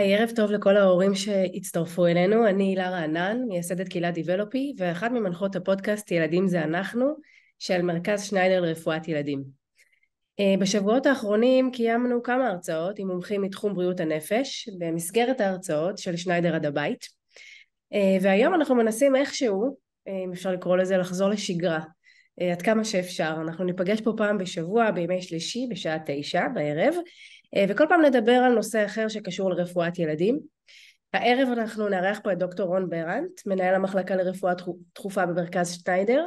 היי, ערב טוב לכל ההורים שהצטרפו אלינו. אני הילה רענן, מייסדת קהילת דיבלופי, ואחת ממנחות הפודקאסט ילדים זה אנחנו, של מרכז שניידר לרפואת ילדים. בשבועות האחרונים קיימנו כמה הרצאות עם מומחים מתחום בריאות הנפש, במסגרת ההרצאות של שניידר עד הבית. והיום אנחנו מנסים איכשהו, אם אפשר לקרוא לזה, לחזור לשגרה, עד כמה שאפשר. אנחנו ניפגש פה פעם בשבוע, בימי שלישי, בשעה 9 בערב, וכל פעם נדבר על נושא אחר שקשור לרפואת ילדים. הערב אנחנו נארח פה את דוקטור רון ברנט, מנהל המחלקה לרפואה דחופה במרכז שניידר,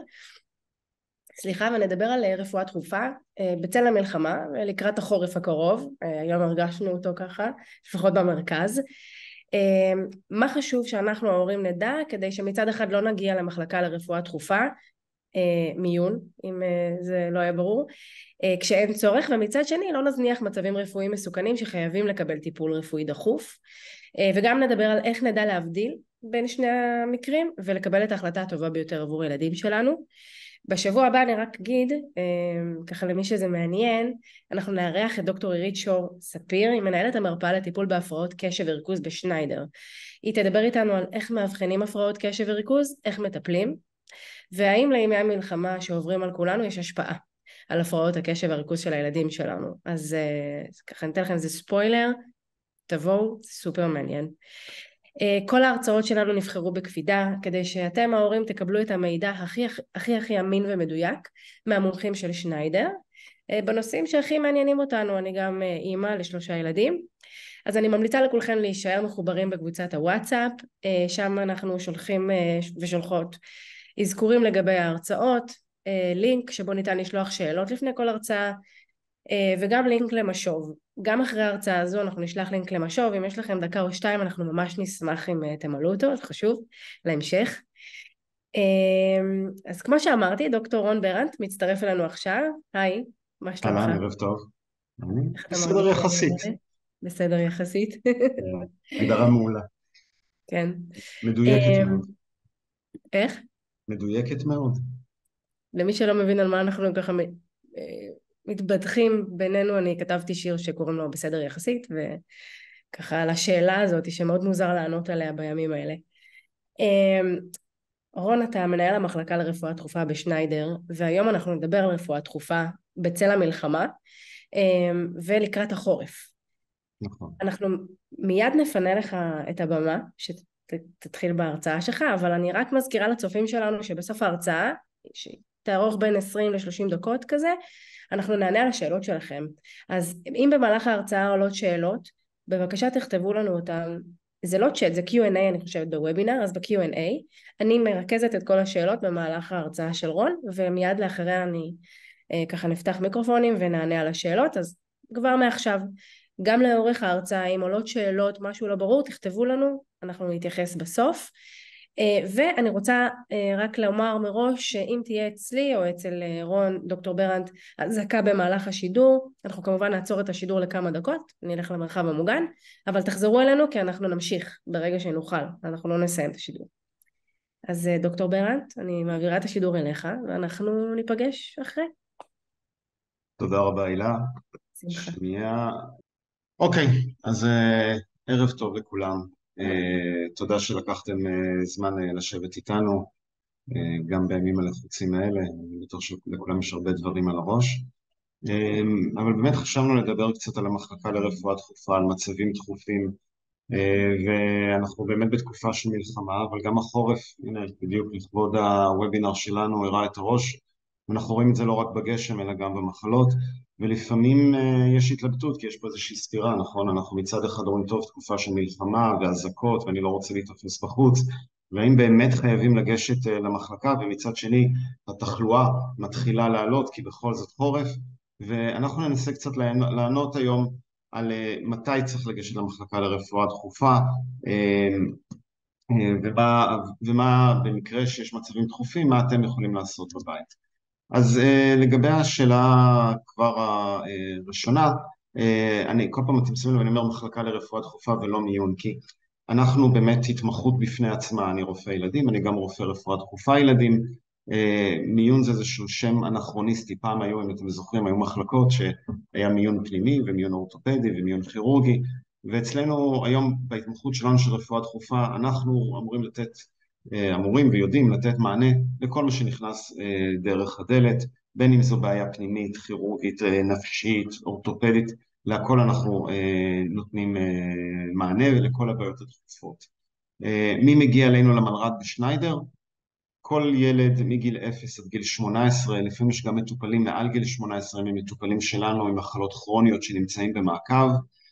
ונדבר על רפואה דחופה בצל המלחמה לקראת החורף הקרוב. היום הרגשנו אותו ככה, לפחות במרכז. מה חשוב שאנחנו ההורים נדע כדי שמצד אחד לא נגיע למחלקה לרפואה דחופה, מיון, אם זה לא היה ברור, כשאין צורך, ומצד שני לא נזניח מצבים רפואיים מסוכנים שחייבים לקבל טיפול רפואי דחוף, וגם נדבר על איך נדע להבדיל בין שני המקרים ולקבל את ההחלטה הטובה ביותר עבור ילדים שלנו. בשבוע הבא אני רק אגיד, ככה למי שזה מעניין, אנחנו נארח את דוקטור עירית שור ספיר, היא מנהלת המרפאה לטיפול בהפרעות קשב וריכוז בשניידר. היא תדבר איתנו על איך מאבחנים הפרעות קשב וריכוז, איך מטפלים, והאם לימי המלחמה שעוברים על כולנו יש השפעה על הפרעות הקשב והריכוז של הילדים שלנו. אז ככה ניתן לכם איזה ספוילר, תבואו, זה סופר מעניין. כל ההרצאות שלנו נבחרו בקפידה, כדי שאתם ההורים תקבלו את המידע הכי אמין ומדויק מהמומחים של שניידר, בנושאים שהכי מעניינים אותנו. אני גם אימא ל3 ילדים, אז אני ממליצה לכולכם להישאר מחוברים בקבוצת הוואטסאפ, שם אנחנו שולחים ושולחות אזכורים לגבי ההרצאות, לינק שבו ניתן לשלוח שאלות לפני כל הרצאה, וגם לינק למשוב. גם אחרי ההרצאה הזו אנחנו נשלח לינק למשוב, אם יש לכם דקה או 2 אנחנו ממש נשמח אם תמלאו אותו, זה חשוב להמשך. אז כמו שאמרתי, דוקטור רון ברנט מצטרף אלינו עכשיו. היי, מה שלומך? אהלן, ערב טוב. איך אתה בסדר מרגיש? יחסית. בסדר יחסית. הגדרה מעולה. כן. מדויקת מאוד. איך? מדויקת מאוד. למי שלא מבין על מה אנחנו ככה מתבדחים בינינו, אני כתבתי שיר שקוראים לו בסדר יחסית, וככה על השאלה הזאת שמאוד מוזר לענות עליה בימים האלה. רון, אתה מנהל המחלקה לרפואה דחופה בשניידר, והיום אנחנו נדבר על רפואה דחופה בצל המלחמה ולקראת החורף. נכון. אנחנו מיד נפנה לך את הבמה שתתחיל בהרצאה שלך, אבל אני רק מזכירה לצופים שלנו שבסוף ההרצאה, שתארוך בין 20 ל-30 דקות כזה, אנחנו נענה על השאלות שלכם. אז אם במהלך ההרצאה עולות שאלות, בבקשה תכתבו לנו אותן. זה לא צ'אט, זה Q&A, אני חושבת בוובינר, אז ב-Q&A אני מרכזת את כל השאלות במהלך ההרצאה של רון, ומיד לאחריה אני ככה נפתח מיקרופונים ונענה על השאלות. אז כבר מעכשיו, גם לאורך ההרצאה, אם עולות שאלות, משהו לא ברור, תכתבו לנו, אנחנו נתייחס בסוף. ואני רוצה רק לומר מראש שאם תהיה אצלי או אצל רון, דוקטור ברנט, אזעקה במהלך השידור, אנחנו כמובן נעצור את השידור לכמה דקות, נלך למרחב המוגן, אבל תחזרו אלינו כי אנחנו נמשיך ברגע שנוכל, אנחנו לא נסיים את השידור. אז דוקטור ברנט, אני מעבירה את השידור אליך, ואנחנו ניפגש אחרי. תודה רבה, הילה. שמחה. שנייה. אוקיי, אז ערב טוב לכולם. תודה שלקחתם זמן לשבת איתנו, גם בימים הלחוצים האלה. אני בטוח שלכולם יש הרבה דברים על הראש. אבל באמת חשבנו לדבר קצת על המחלקה לרפואה דחופה, על מצבים דחופים, ואנחנו באמת בתקופה של מלחמה, אבל גם החורף, הנה, בדיוק לכבוד הוובינר שלנו, הראה את הראש, ואנחנו רואים את זה לא רק בגשם, אלא גם במחלות, ולפעמים יש התלבטות, כי יש פה איזושהי סתירה, נכון? אנחנו מצד אחד רואים טוב תקופה של מלחמה ואזעקות, ואני לא רוצה להתאפס בחוץ, והאם באמת חייבים לגשת למחלקה, ומצד שני התחלואה מתחילה לעלות, כי בכל זאת חורף, ואנחנו ננסה קצת לענות היום על מתי צריך לגשת למחלקה לרפואה דחופה, ומה במקרה שיש מצבים דחופים, מה אתם יכולים לעשות בבית. אז לגבי השאלה כבר הראשונה, אני כל פעם אתם שמים ואני אומר מחלקה לרפואה דחופה ולא מיון, כי אנחנו באמת התמחות בפני עצמה, אני רופא ילדים, אני גם רופא רפואה דחופה ילדים, מיון זה איזשהו שם אנכרוניסטי, פעם היו, אם אתם זוכרים, היו מחלקות שהיה מיון פנימי ומיון אורתופדי ומיון כירורגי, ואצלנו היום בהתמחות שלנו של רפואה דחופה, אנחנו אמורים ויודעים לתת מענה לכל מה שנכנס דרך הדלת, בין אם זו בעיה פנימית, כירורגית, נפשית, אורתופדית, להכל אנחנו נותנים מענה לכל הבעיות הדחופות. מי מגיע אלינו למלר"ד בשניידר? כל ילד מגיל 0 עד גיל 18, לפעמים יש גם מטופלים מעל גיל 18, הם מטופלים שלנו עם מחלות כרוניות שנמצאים במעקב,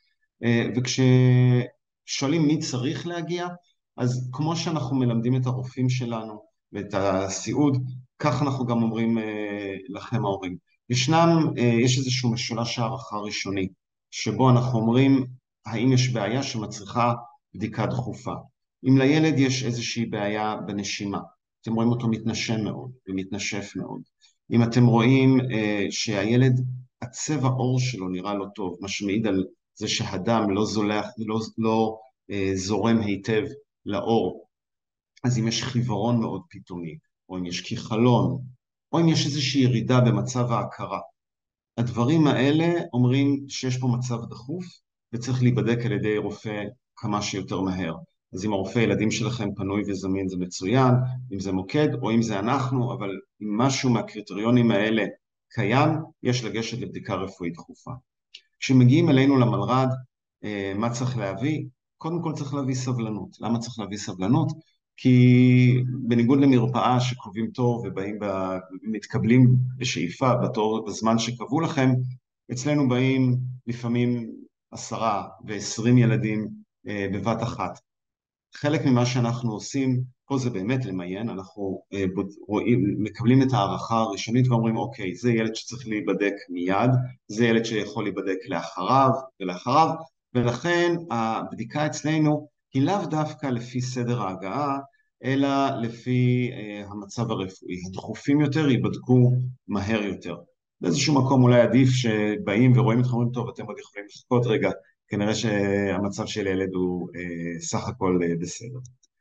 וכששואלים מי צריך להגיע, אז כמו שאנחנו מלמדים את הרופאים שלנו ואת הסיעוד, כך אנחנו גם אומרים לכם ההורים. יש איזשהו משולש הערכה ראשוני, שבו אנחנו אומרים האם יש בעיה שמצריכה בדיקה דחופה. אם לילד יש איזושהי בעיה בנשימה, אתם רואים אותו מתנשם מאוד ומתנשף מאוד. אם אתם רואים שהילד, הצבע עור שלו נראה לא טוב, מה שמעיד על זה שהדם לא זורם היטב לעור, אז אם יש חיוורון מאוד פתאומי, או אם יש כיחלון, או אם יש איזושהי ירידה במצב ההכרה, הדברים האלה אומרים שיש פה מצב דחוף וצריך להיבדק על ידי רופא כמה שיותר מהר. אז אם הרופא ילדים שלכם פנוי וזמין זה מצוין, אם זה מוקד או אם זה אנחנו, אבל אם משהו מהקריטריונים האלה קיים, יש לגשת לבדיקה רפואית דחופה. כשמגיעים אלינו למלר"ד, מה צריך להביא? קודם כל צריך להביא סבלנות. למה צריך להביא סבלנות? כי בניגוד למרפאה שקובעים תור ובאים מתקבלים בשאיפה בתור בזמן שקבעו לכם, אצלנו באים לפעמים 10 ו20 ילדים בבת אחת. חלק ממה שאנחנו עושים, פה זה באמת למיין, אנחנו מקבלים את הערכה הראשונית ואומרים, אוקיי, זה ילד שצריך להיבדק מיד, זה ילד שיכול להיבדק לאחריו ולאחריו, ולכן הבדיקה אצלנו היא לאו דווקא לפי סדר ההגעה, אלא לפי המצב הרפואי. הדחופים יותר ייבדקו מהר יותר. באיזשהו מקום אולי עדיף שבאים ורואים אתכם, אומרים, טוב, אתם עוד יכולים לחכות רגע, כנראה שהמצב של ילד הוא סך הכל בסדר.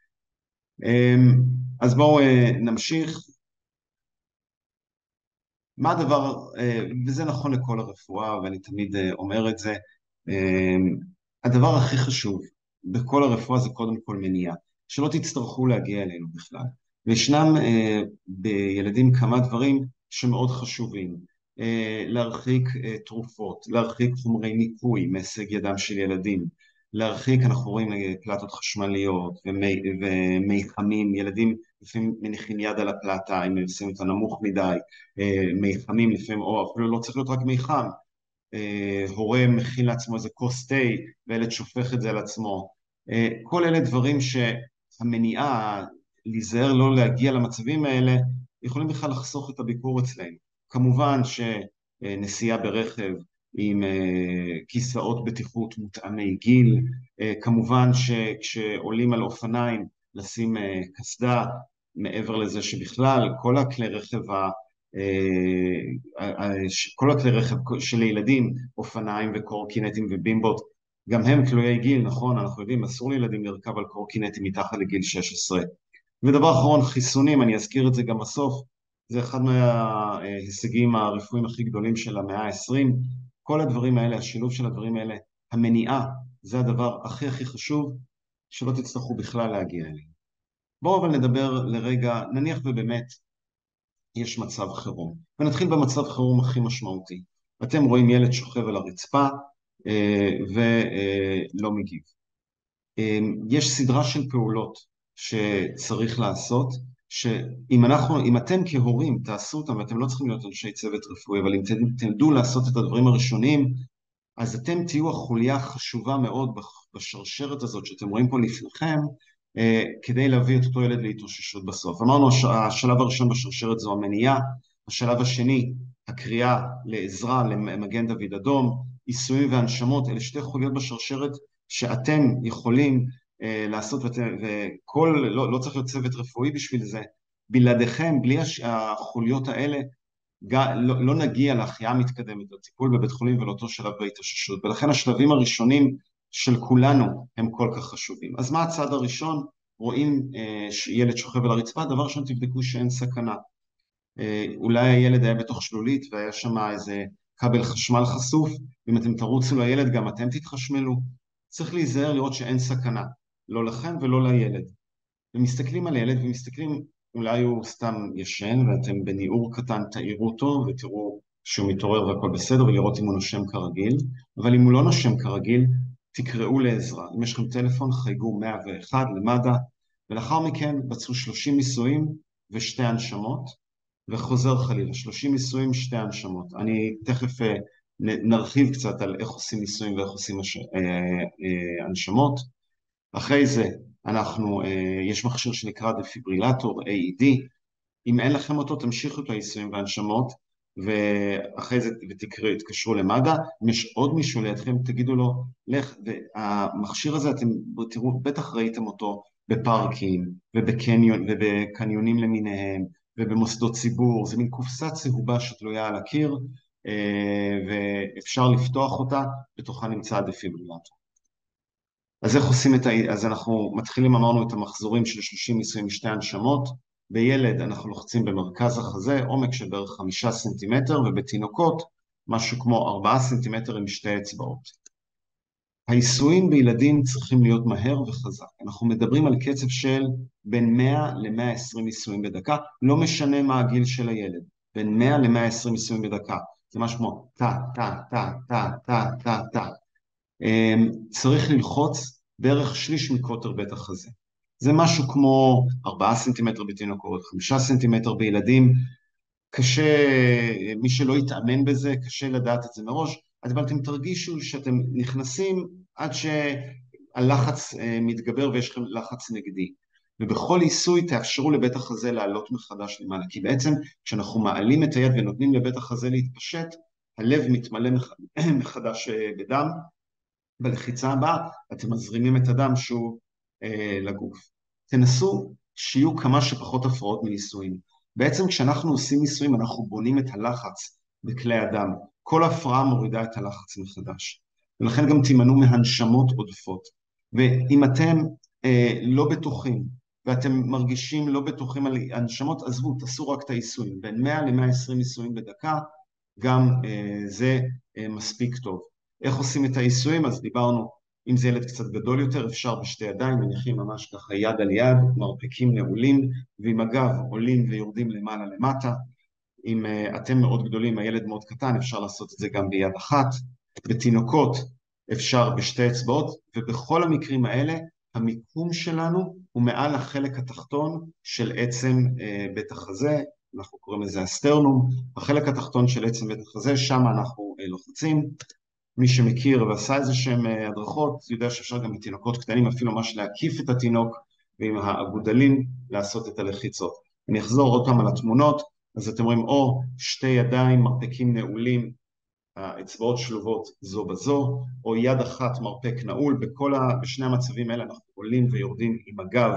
אז בואו נמשיך. מה הדבר, וזה נכון לכל הרפואה, ואני תמיד אומר את זה, הדבר הכי חשוב בכל הרפואה זה קודם כל מניעה, שלא תצטרכו להגיע אלינו בכלל. וישנם בילדים כמה דברים שמאוד חשובים. להרחיק תרופות, להרחיק חומרי ניקוי מהישג ידם של ילדים, להרחיק, אנחנו רואים פלטות חשמליות ומי חמים, ילדים לפעמים מניחים יד על הפלטה, אם עושים אותה נמוך מדי, מי חמים לפעמים, או אפילו לא צריך להיות רק מי חם, הורה מכין לעצמו איזה כוס תה וילד שופך את זה על עצמו, כל אלה דברים שהמניעה, להיזהר לא להגיע למצבים האלה, יכולים בכלל לחסוך את הביקור אצלנו. כמובן שנסיעה ברכב עם כיסאות בטיחות מותאמי גיל, כמובן שכשעולים על אופניים לשים קסדה, מעבר לזה שבכלל כל הכלי רכב כל הכלי רכב של ילדים, אופניים וקורקינטים ובימבות, גם הם תלויי גיל, נכון, אנחנו יודעים, אסור לילדים לרכב על קורקינטים מתחת לגיל 16. ודבר אחרון, חיסונים, אני אזכיר את זה גם בסוף, זה אחד מההישגים הרפואיים הכי גדולים של המאה ה-20. כל הדברים האלה, השילוב של הדברים האלה, המניעה, זה הדבר הכי הכי חשוב, שלא תצטרכו בכלל להגיע אליהם. בואו אבל נדבר לרגע, נניח ובאמת יש מצב חירום. ונתחיל במצב חירום הכי משמעותי. אתם רואים ילד שוכב על הרצפה ולא מגיב. יש סדרה של פעולות שצריך לעשות, שאם אתם כהורים תעשו אותם, ואתם לא צריכים להיות אנשי צוות רפואי, אבל אם תדעו לעשות את הדברים הראשונים, אז אתם תהיו החוליה חשובה מאוד בשרשרת הזאת שאתם רואים פה לפניכם, כדי להביא את אותו ילד להתאוששות בסוף. אמרנו, השלב הראשון בשרשרת זו המניעה, השלב השני, הקריאה לעזרה למגן דוד אדום, עיסויים והנשמות, אלה שתי חוליות בשרשרת שאתם יכולים לעשות, לא צריך להיות צוות רפואי בשביל זה, בלעדיכם, בלי החוליות האלה, לא נגיע להחייאה מתקדמת, לטיפול בבית חולים ולאותו שלב בהתאוששות, ולכן השלבים הראשונים של כולנו הם כל כך חשובים. אז מה הצעד הראשון? רואים ילד שוכב על הרצפה, דבר ראשון תבדקו שאין סכנה. אולי הילד היה בתוך שלולית והיה שם איזה כבל חשמל חשוף, אם אתם תרוצו לילד גם אתם תתחשמלו. צריך להיזהר לראות שאין סכנה, לא לכם ולא לילד. ומסתכלים על ילד ומסתכלים, אולי הוא סתם ישן ואתם בניעור קטן תאירו אותו ותראו שהוא מתעורר והכל בסדר ולראות אם הוא נושם כרגיל, אבל אם הוא לא נושם כרגיל, תקראו לעזרה. אם יש לכם טלפון, חייגו 101 למד"א, ולאחר מכן בצעו 30 ניסויים ושתי הנשמות, וחוזר חלילה, 30 ניסויים, שתי הנשמות. אני תכף נרחיב קצת על איך עושים ניסויים ואיך עושים הנשמות. אחרי זה יש מכשיר שנקרא דפיברילטור, AED, אם אין לכם אותו תמשיכו את הניסויים והנשמות, ואחרי זה תתקשרו למד"א, אם יש עוד מישהו לידכם תגידו לו, לך, והמכשיר הזה אתם תראו, בטח ראיתם אותו בפארקים ובקניונים למיניהם, ובמוסדות ציבור, זה מין קופסה צהובה שתלויה על הקיר, ואפשר לפתוח אותה, בתוכה נמצא הדפיברילטור. אז איך עושים אז אנחנו מתחילים, אמרנו, את המחזורים של 30 ניסויים משתי הנשמות. בילד אנחנו לוחצים במרכז החזה, עומק של בערך 5 סנטימטר, ובתינוקות משהו כמו 4 סנטימטר עם שתי אצבעות. העיסויים בילדים צריכים להיות מהר וחזק. אנחנו מדברים על קצב של בין 100 ל-120 ניסויים בדקה, לא משנה מה הגיל של הילד, בין 100 ל-120 ניסויים בדקה. זה משהו כמו טה, טה, טה, טה, טה, טה, טה. צריך ללחוץ בערך שליש מקוטר בית החזה. זה משהו כמו 4 סנטימטר בתינוקות, 5 סנטימטר בילדים. קשה, מי שלא יתאמן בזה, קשה לדעת את זה מראש, אבל אתם תרגישו שאתם נכנסים עד שהלחץ מתגבר ויש לכם לחץ נגדי. ובכל עיסוי תאפשרו לבית החזה לעלות מחדש למעלה, כי בעצם כשאנחנו מעלים את היד ונותנים לבית החזה להתפשט, הלב מתמלא מחדש בדם, בלחיצה הבאה אתם מזרימים את הדם שוב לגוף. תנסו שיהיו כמה שפחות הפרעות מניסויים. בעצם כשאנחנו עושים ניסויים אנחנו בונים את הלחץ בכלי הדם. כל הפרעה מורידה את הלחץ מחדש. ולכן גם תימנעו מהנשמות עודפות. ואם אתם לא בטוחים ואתם מרגישים לא בטוחים על הנשמות, עזבו, תעשו רק את העיסויים. בין 100 ל-120 ניסויים בדקה, גם זה מספיק טוב. איך עושים את העיסויים? אז דיברנו, אם זה ילד קצת גדול יותר, אפשר בשתי ידיים, מניחים ממש ככה יד על יד, מרפקים נעולים, ועם הגב עולים ויורדים למעלה למטה. אם אתם מאוד גדולים, הילד מאוד קטן, אפשר לעשות את זה גם ביד אחת. בתינוקות אפשר בשתי אצבעות, ובכל המקרים האלה, המיקום שלנו הוא מעל החלק התחתון של עצם בית החזה, אנחנו קוראים לזה הסטרנום, החלק התחתון של עצם בית החזה, שם אנחנו לוחצים. מי שמכיר ועשה איזה שהם הדרכות, יודע שאפשר גם בתינוקות קטנים אפילו ממש להקיף את התינוק, ועם האגודלים לעשות את הלחיצות. אני אחזור עוד פעם על התמונות, אז אתם רואים או שתי ידיים מרפקים נעולים, האצבעות שלובות זו בזו, או יד אחת מרפק נעול, בשני המצבים האלה אנחנו עולים ויורדים עם הגב,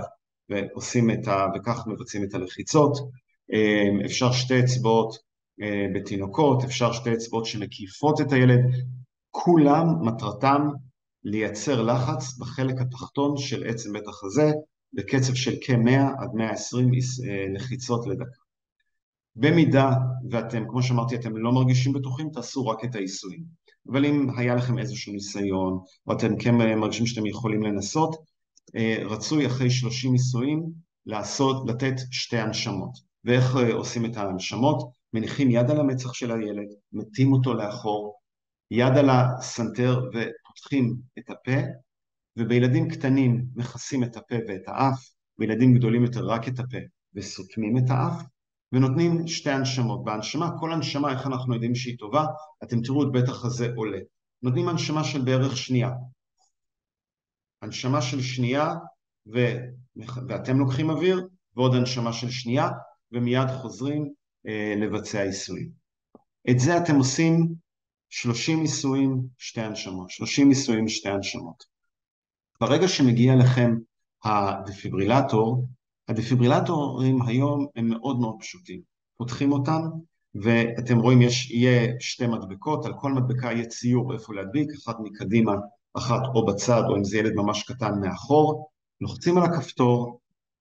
וכך מבצעים את הלחיצות. אפשר שתי אצבעות בתינוקות, אפשר שתי אצבעות שמקיפות את הילד, כולם מטרתם לייצר לחץ בחלק התחתון של עצם בית החזה, בקצב של כ-100 עד 120 לחיצות לדקה. במידה ואתם, כמו שאמרתי, אתם לא מרגישים בטוחים, תעשו רק את העיסויים. אבל אם היה לכם איזשהו ניסיון, או אתם כן מרגישים שאתם יכולים לנסות, רצוי אחרי 30 ניסויים לתת שתי הנשמות. ואיך עושים את ההנשמות? מניחים יד על המצח של הילד, מתים אותו לאחור, יד על הסנטר ופותחים את הפה, ובילדים קטנים מכסים את הפה ואת האף, בילדים גדולים יותר רק את הפה וסותמים את האף, ונותנים שתי הנשמות. בהנשמה, כל הנשמה, איך אנחנו יודעים שהיא טובה? אתם תראו את בית החזה עולה. נותנים הנשמה של בערך שנייה. הנשמה של שנייה, ואתם לוקחים אוויר, ועוד הנשמה של שנייה, ומיד חוזרים לבצע עיסויים. את זה אתם עושים 30 ניסויים, שתי הנשמות. 30 ניסויים, שתי הנשמות. ברגע שמגיע לכם הדפיברילטור, הדפיברילטורים היום הם מאוד מאוד פשוטים. פותחים אותם, ואתם רואים יהיה שתי מדבקות, על כל מדבקה יהיה ציור איפה להדביק, אחת מקדימה, אחת או בצד, או אם זה ילד ממש קטן מאחור, לוחצים על הכפתור,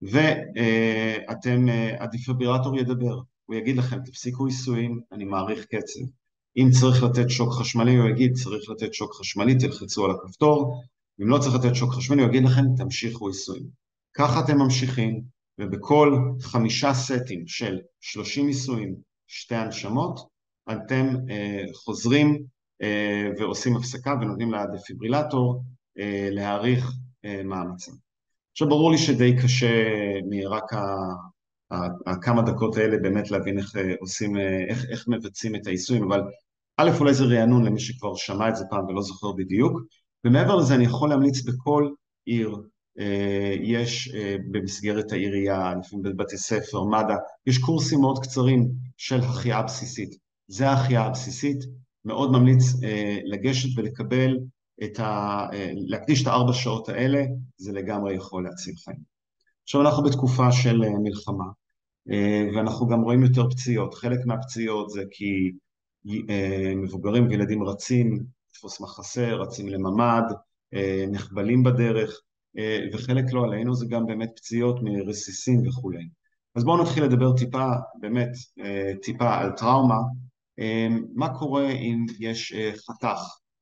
הדפיברילטור ידבר, הוא יגיד לכם, תפסיקו עיסויים, אני מעריך קצב. אם צריך לתת שוק חשמלי, הוא יגיד, צריך לתת שוק חשמלי, תלחצו על הכפתור, אם לא צריך לתת שוק חשמלי, הוא יגיד לכם, תמשיכו עיסויים. ככה אתם ממשיכים, ובכל 5 סטים של 30 עיסויים, 2 הנשמות, אתם חוזרים ועושים הפסקה ונותנים לדפיברילטור להאריך מאמצים. עכשיו ברור לי שדי קשה מרק כמה דקות האלה באמת להבין איך עושים, איך מבצעים את העיסויים, אבל א', אולי זה רענון למי שכבר שמע את זה פעם ולא זוכר בדיוק, ומעבר לזה אני יכול להמליץ בכל עיר, יש במסגרת העירייה, לפעמים בבתי ספר, מד"א, יש קורסים מאוד קצרים של החייאה בסיסית. זה ההחייאה הבסיסית, מאוד ממליץ לגשת ולקבל להקדיש את 4 שעות האלה, זה לגמרי יכול להציל חיים. עכשיו אנחנו בתקופה של מלחמה, ואנחנו גם רואים יותר פציעות. חלק מהפציעות זה כי מבוגרים וילדים רצים, תפוס מחסה, רצים לממד, נחבלים בדרך, וחלק לא עלינו, זה גם באמת פציעות מרסיסים וכו'. אז בואו נתחיל לדבר טיפה, באמת טיפה על טראומה. מה קורה אם יש חתך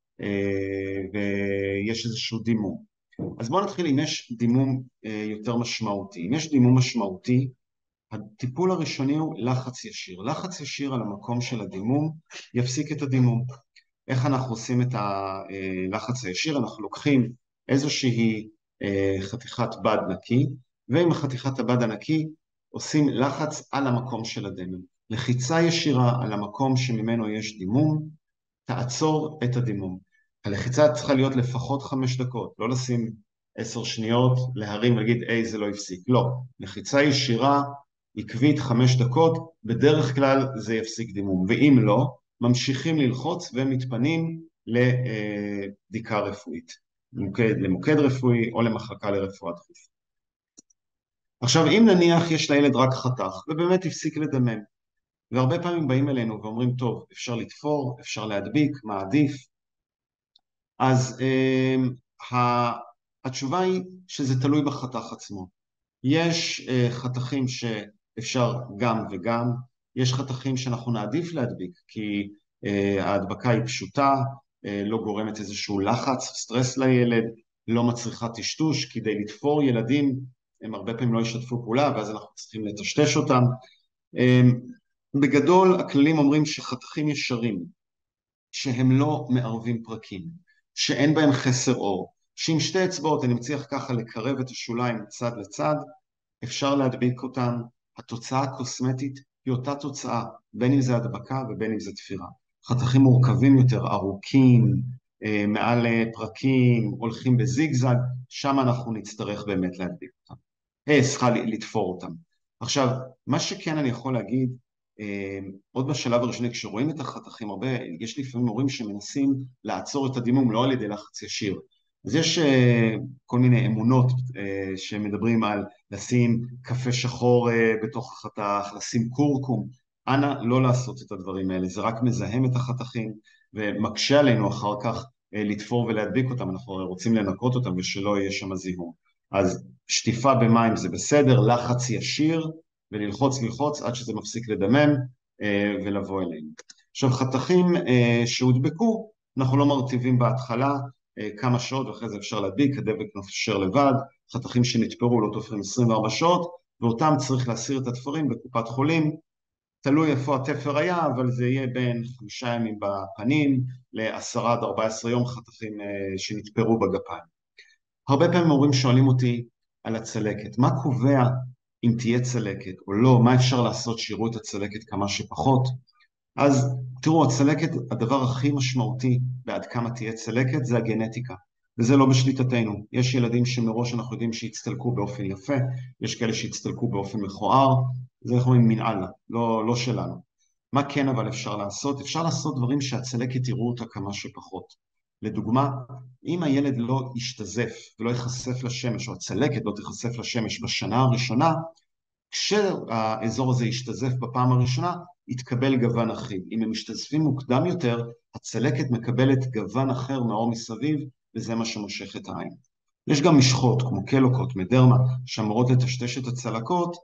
ויש איזשהו דימום? אז בואו נתחיל אם יש דימום יותר משמעותי. אם יש דימום משמעותי, הטיפול הראשוני הוא לחץ ישיר. לחץ ישיר על המקום של הדימום יפסיק את הדימום. איך אנחנו עושים את הלחץ הישיר? אנחנו לוקחים איזושהי חתיכת בד נקי, ועם החתיכת הבד הנקי עושים לחץ על המקום של הדמם. לחיצה ישירה על המקום שממנו יש דימום, תעצור את הדימום. הלחיצה צריכה להיות לפחות 5 דקות, לא לשים 10 שניות, להרים ולהגיד, זה לא הפסיק. לא, לחיצה ישירה, עקבית 5 דקות, בדרך כלל זה יפסיק דימום, ואם לא, ממשיכים ללחוץ ומתפנים לבדיקה רפואית, למוקד רפואי או למחלקה לרפואה דחופה. עכשיו, אם נניח יש לילד רק חתך, ובאמת הפסיק לדמם, והרבה פעמים באים אלינו ואומרים, טוב, אפשר לתפור, אפשר להדביק, מה עדיף? אז התשובה היא שזה תלוי בחתך עצמו. יש חתכים שאפשר גם וגם, יש חתכים שאנחנו נעדיף להדביק, כי ההדבקה היא פשוטה, לא גורמת איזשהו לחץ, סטרס לילד, לא מצריכה טשטוש, כדי לתפור ילדים, הם הרבה פעמים לא ישתפו פעולה, ואז אנחנו צריכים לטשטש אותם. בגדול, הכללים אומרים שחתכים ישרים, שהם לא מערבים פרקים, שאין בהם חסר אור, שעם 2 אצבעות אני מצליח ככה לקרב את השוליים צד לצד, אפשר להדביק אותם, התוצאה הקוסמטית היא אותה תוצאה, בין אם זה הדבקה ובין אם זה תפירה. חתכים מורכבים יותר, ארוכים, מעל פרקים, הולכים בזיגזג, שם אנחנו נצטרך באמת להדביק אותם. לתפור אותם. עכשיו, מה שכן אני יכול להגיד, עוד בשלב הראשוני, כשרואים את החתכים, יש לפעמים הורים שמנסים לעצור את הדימום, לא על ידי לחץ ישיר. אז יש כל מיני אמונות שמדברים על לשים קפה שחור בתוך החתך, לשים קורקום. אנא לא לעשות את הדברים האלה, זה רק מזהם את החתכים ומקשה עלינו אחר כך לתפור ולהדביק אותם, אנחנו רוצים לנקות אותם ושלא יהיה שם זיהום. אז שטיפה במים זה בסדר, לחץ ישיר וללחוץ עד שזה מפסיק לדמם ולבוא אלינו. עכשיו חתכים שהודבקו, אנחנו לא מרטיבים בהתחלה, כמה שעות ואחרי זה אפשר להדביק, הדבק נופשר לבד, חתכים שנתפרו לא תופרים 24 שעות, ואותם צריך להסיר את התפרים בקופת חולים, תלוי איפה התפר היה, אבל זה יהיה בין 5 ימים בפנים ל10 עד 14 יום חתכים שנתפרו בגפיים. הרבה פעמים הורים שואלים אותי על הצלקת, מה קובע אם תהיה צלקת או לא, מה אפשר לעשות שיראו את הצלקת כמה שפחות? אז תראו, הצלקת, הדבר הכי משמעותי בעד כמה תהיה צלקת זה הגנטיקה, וזה לא בשליטתנו. יש ילדים שמראש אנחנו יודעים שהצטלקו באופן יפה, יש כאלה שהצטלקו באופן מכוער, זה אנחנו אומרים מנהלה, לא שלנו. מה כן אבל אפשר לעשות? אפשר לעשות דברים שהצלקת יראו אותה כמה שפחות. לדוגמה, אם הילד לא ישתזף ולא יחשף לשמש, או הצלקת לא תחשף לשמש בשנה הראשונה, כשהאזור הזה ישתזף בפעם הראשונה, יתקבל גוון אחיד. אם הם משתזפים מוקדם יותר, הצלקת מקבלת גוון אחר מהאור מסביב, וזה מה שמושך את העין. יש גם משחות, כמו קלוקות, מדרמה, שאמורות לטשטש את הצלקות.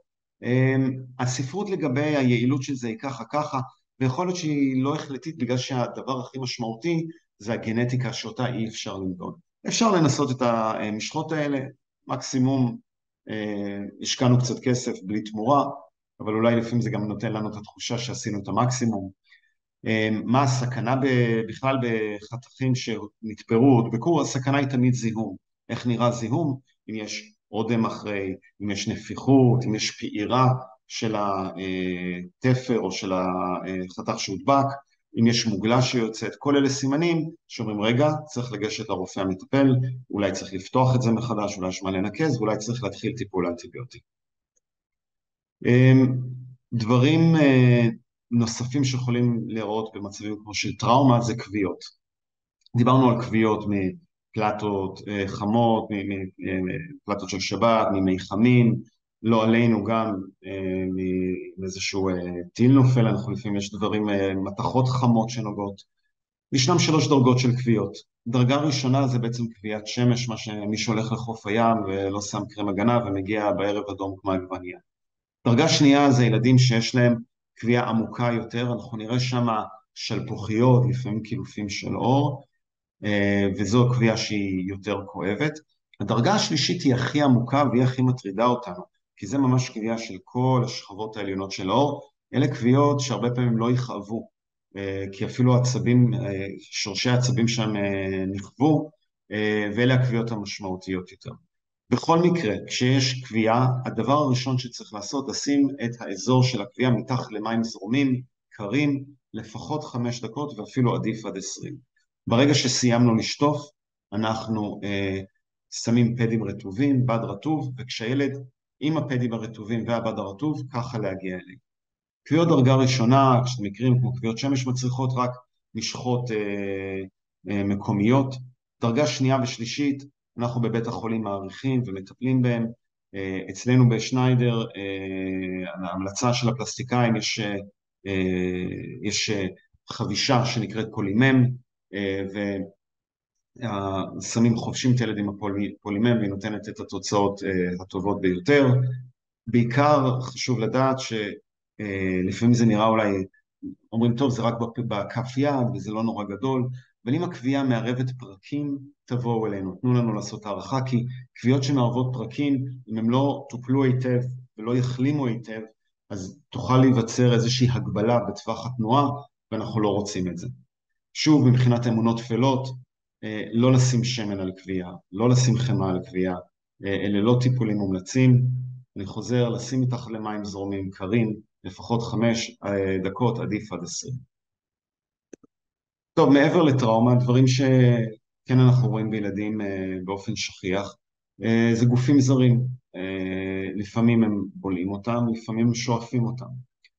הספרות לגבי היעילות של זה היא ככה, ויכול להיות שהיא לא החלטית, בגלל שהדבר הכי משמעותי זה הגנטיקה שאותה אי אפשר למדוד. אפשר לנסות את המשחות האלה, מקסימום השקענו קצת כסף בלי תמורה, אבל אולי לפעמים זה גם נותן לנו את התחושה שעשינו את המקסימום. מה הסכנה בכלל בחתכים שנתפרו, הודבקו? הסכנה היא תמיד זיהום. איך נראה זיהום? אם יש אודם אחרי, אם יש נפיחות, אם יש פעירה של התפר או של החתך שהודבק, אם יש מוגלה שיוצאת, כל אלה סימנים שאומרים רגע, צריך לגשת לרופא המטפל, אולי צריך לפתוח את זה מחדש, אולי יש מה לנקז, ואולי צריך להתחיל טיפול אנטיביוטי. דברים נוספים שיכולים להיראות במצבים כמו של טראומה זה כוויות. דיברנו על כוויות מפלטות חמות, מפלטות של שבת, ממיחמים, לא עלינו גם מאיזשהו טיל נופל, אנחנו לפעמים יש דברים, מתכות חמות שנוגעות. ישנם 3 דרגות של כוויות. דרגה ראשונה זה בעצם כוויית שמש, מה שמי שהולך לחוף הים ולא שם קרם הגנה ומגיע בערב אדום כמו עגבנייה. דרגה שנייה זה ילדים שיש להם כוויה עמוקה יותר, אנחנו נראה שם שלפוחיות, לפעמים קילופים של אור, וזו כוויה שהיא יותר כואבת. הדרגה השלישית היא הכי עמוקה והיא הכי מטרידה אותנו, כי זה ממש כוויה של כל השכבות העליונות של האור, אלה כוויות שהרבה פעמים לא יכאבו, כי אפילו העצבים, שורשי העצבים שם נכוו, ואלה הכוויות המשמעותיות יותר. בכל מקרה, כשיש כוויה, הדבר הראשון שצריך לעשות, לשים את האזור של הכוויה מתחת למים זרומים, קרים, לפחות 5 דקות ואפילו עדיף עד 20. ברגע שסיימנו לשטוף, אנחנו שמים פדים רטובים, בד רטוב, וכשהילד עם הפדים הרטובים והבד הרטוב, ככה להגיע אליהם. כוויות דרגה ראשונה, כשאתם מכירים כמו כוויות שמש, מצריכות רק משחות מקומיות. דרגה שנייה ושלישית, אנחנו בבית החולים מעריכים ומטפלים בהם. אצלנו בשניידר, ההמלצה של הפלסטיקאים, יש חבישה שנקראת פולימם, ושמים חובשים את הילד עם הפולימם, והיא נותנת את התוצאות הטובות ביותר. בעיקר חשוב לדעת שלפעמים זה נראה אולי, אומרים טוב זה רק בכף יד וזה לא נורא גדול, אבל אם הכוויה מערבת פרקים, תבואו אלינו, תנו לנו לעשות הערכה, כי כוויות שמערבות פרקים, אם הם לא טופלו היטב ולא יחלימו היטב, אז תוכל להיווצר איזושהי הגבלה בטווח התנועה, ואנחנו לא רוצים את זה. שוב, מבחינת אמונות תפלות, לא לשים שמן על כוויה, לא לשים חמה על כוויה, אלה לא טיפולים מומלצים. אני חוזר, לשים מתחת למים זרומים קרים, לפחות 5 דקות, עדיף עד 20. טוב, מעבר לטראומה, דברים שכן אנחנו רואים בילדים באופן שכיח, זה גופים זרים. לפעמים הם בולעים אותם, לפעמים הם שואפים אותם.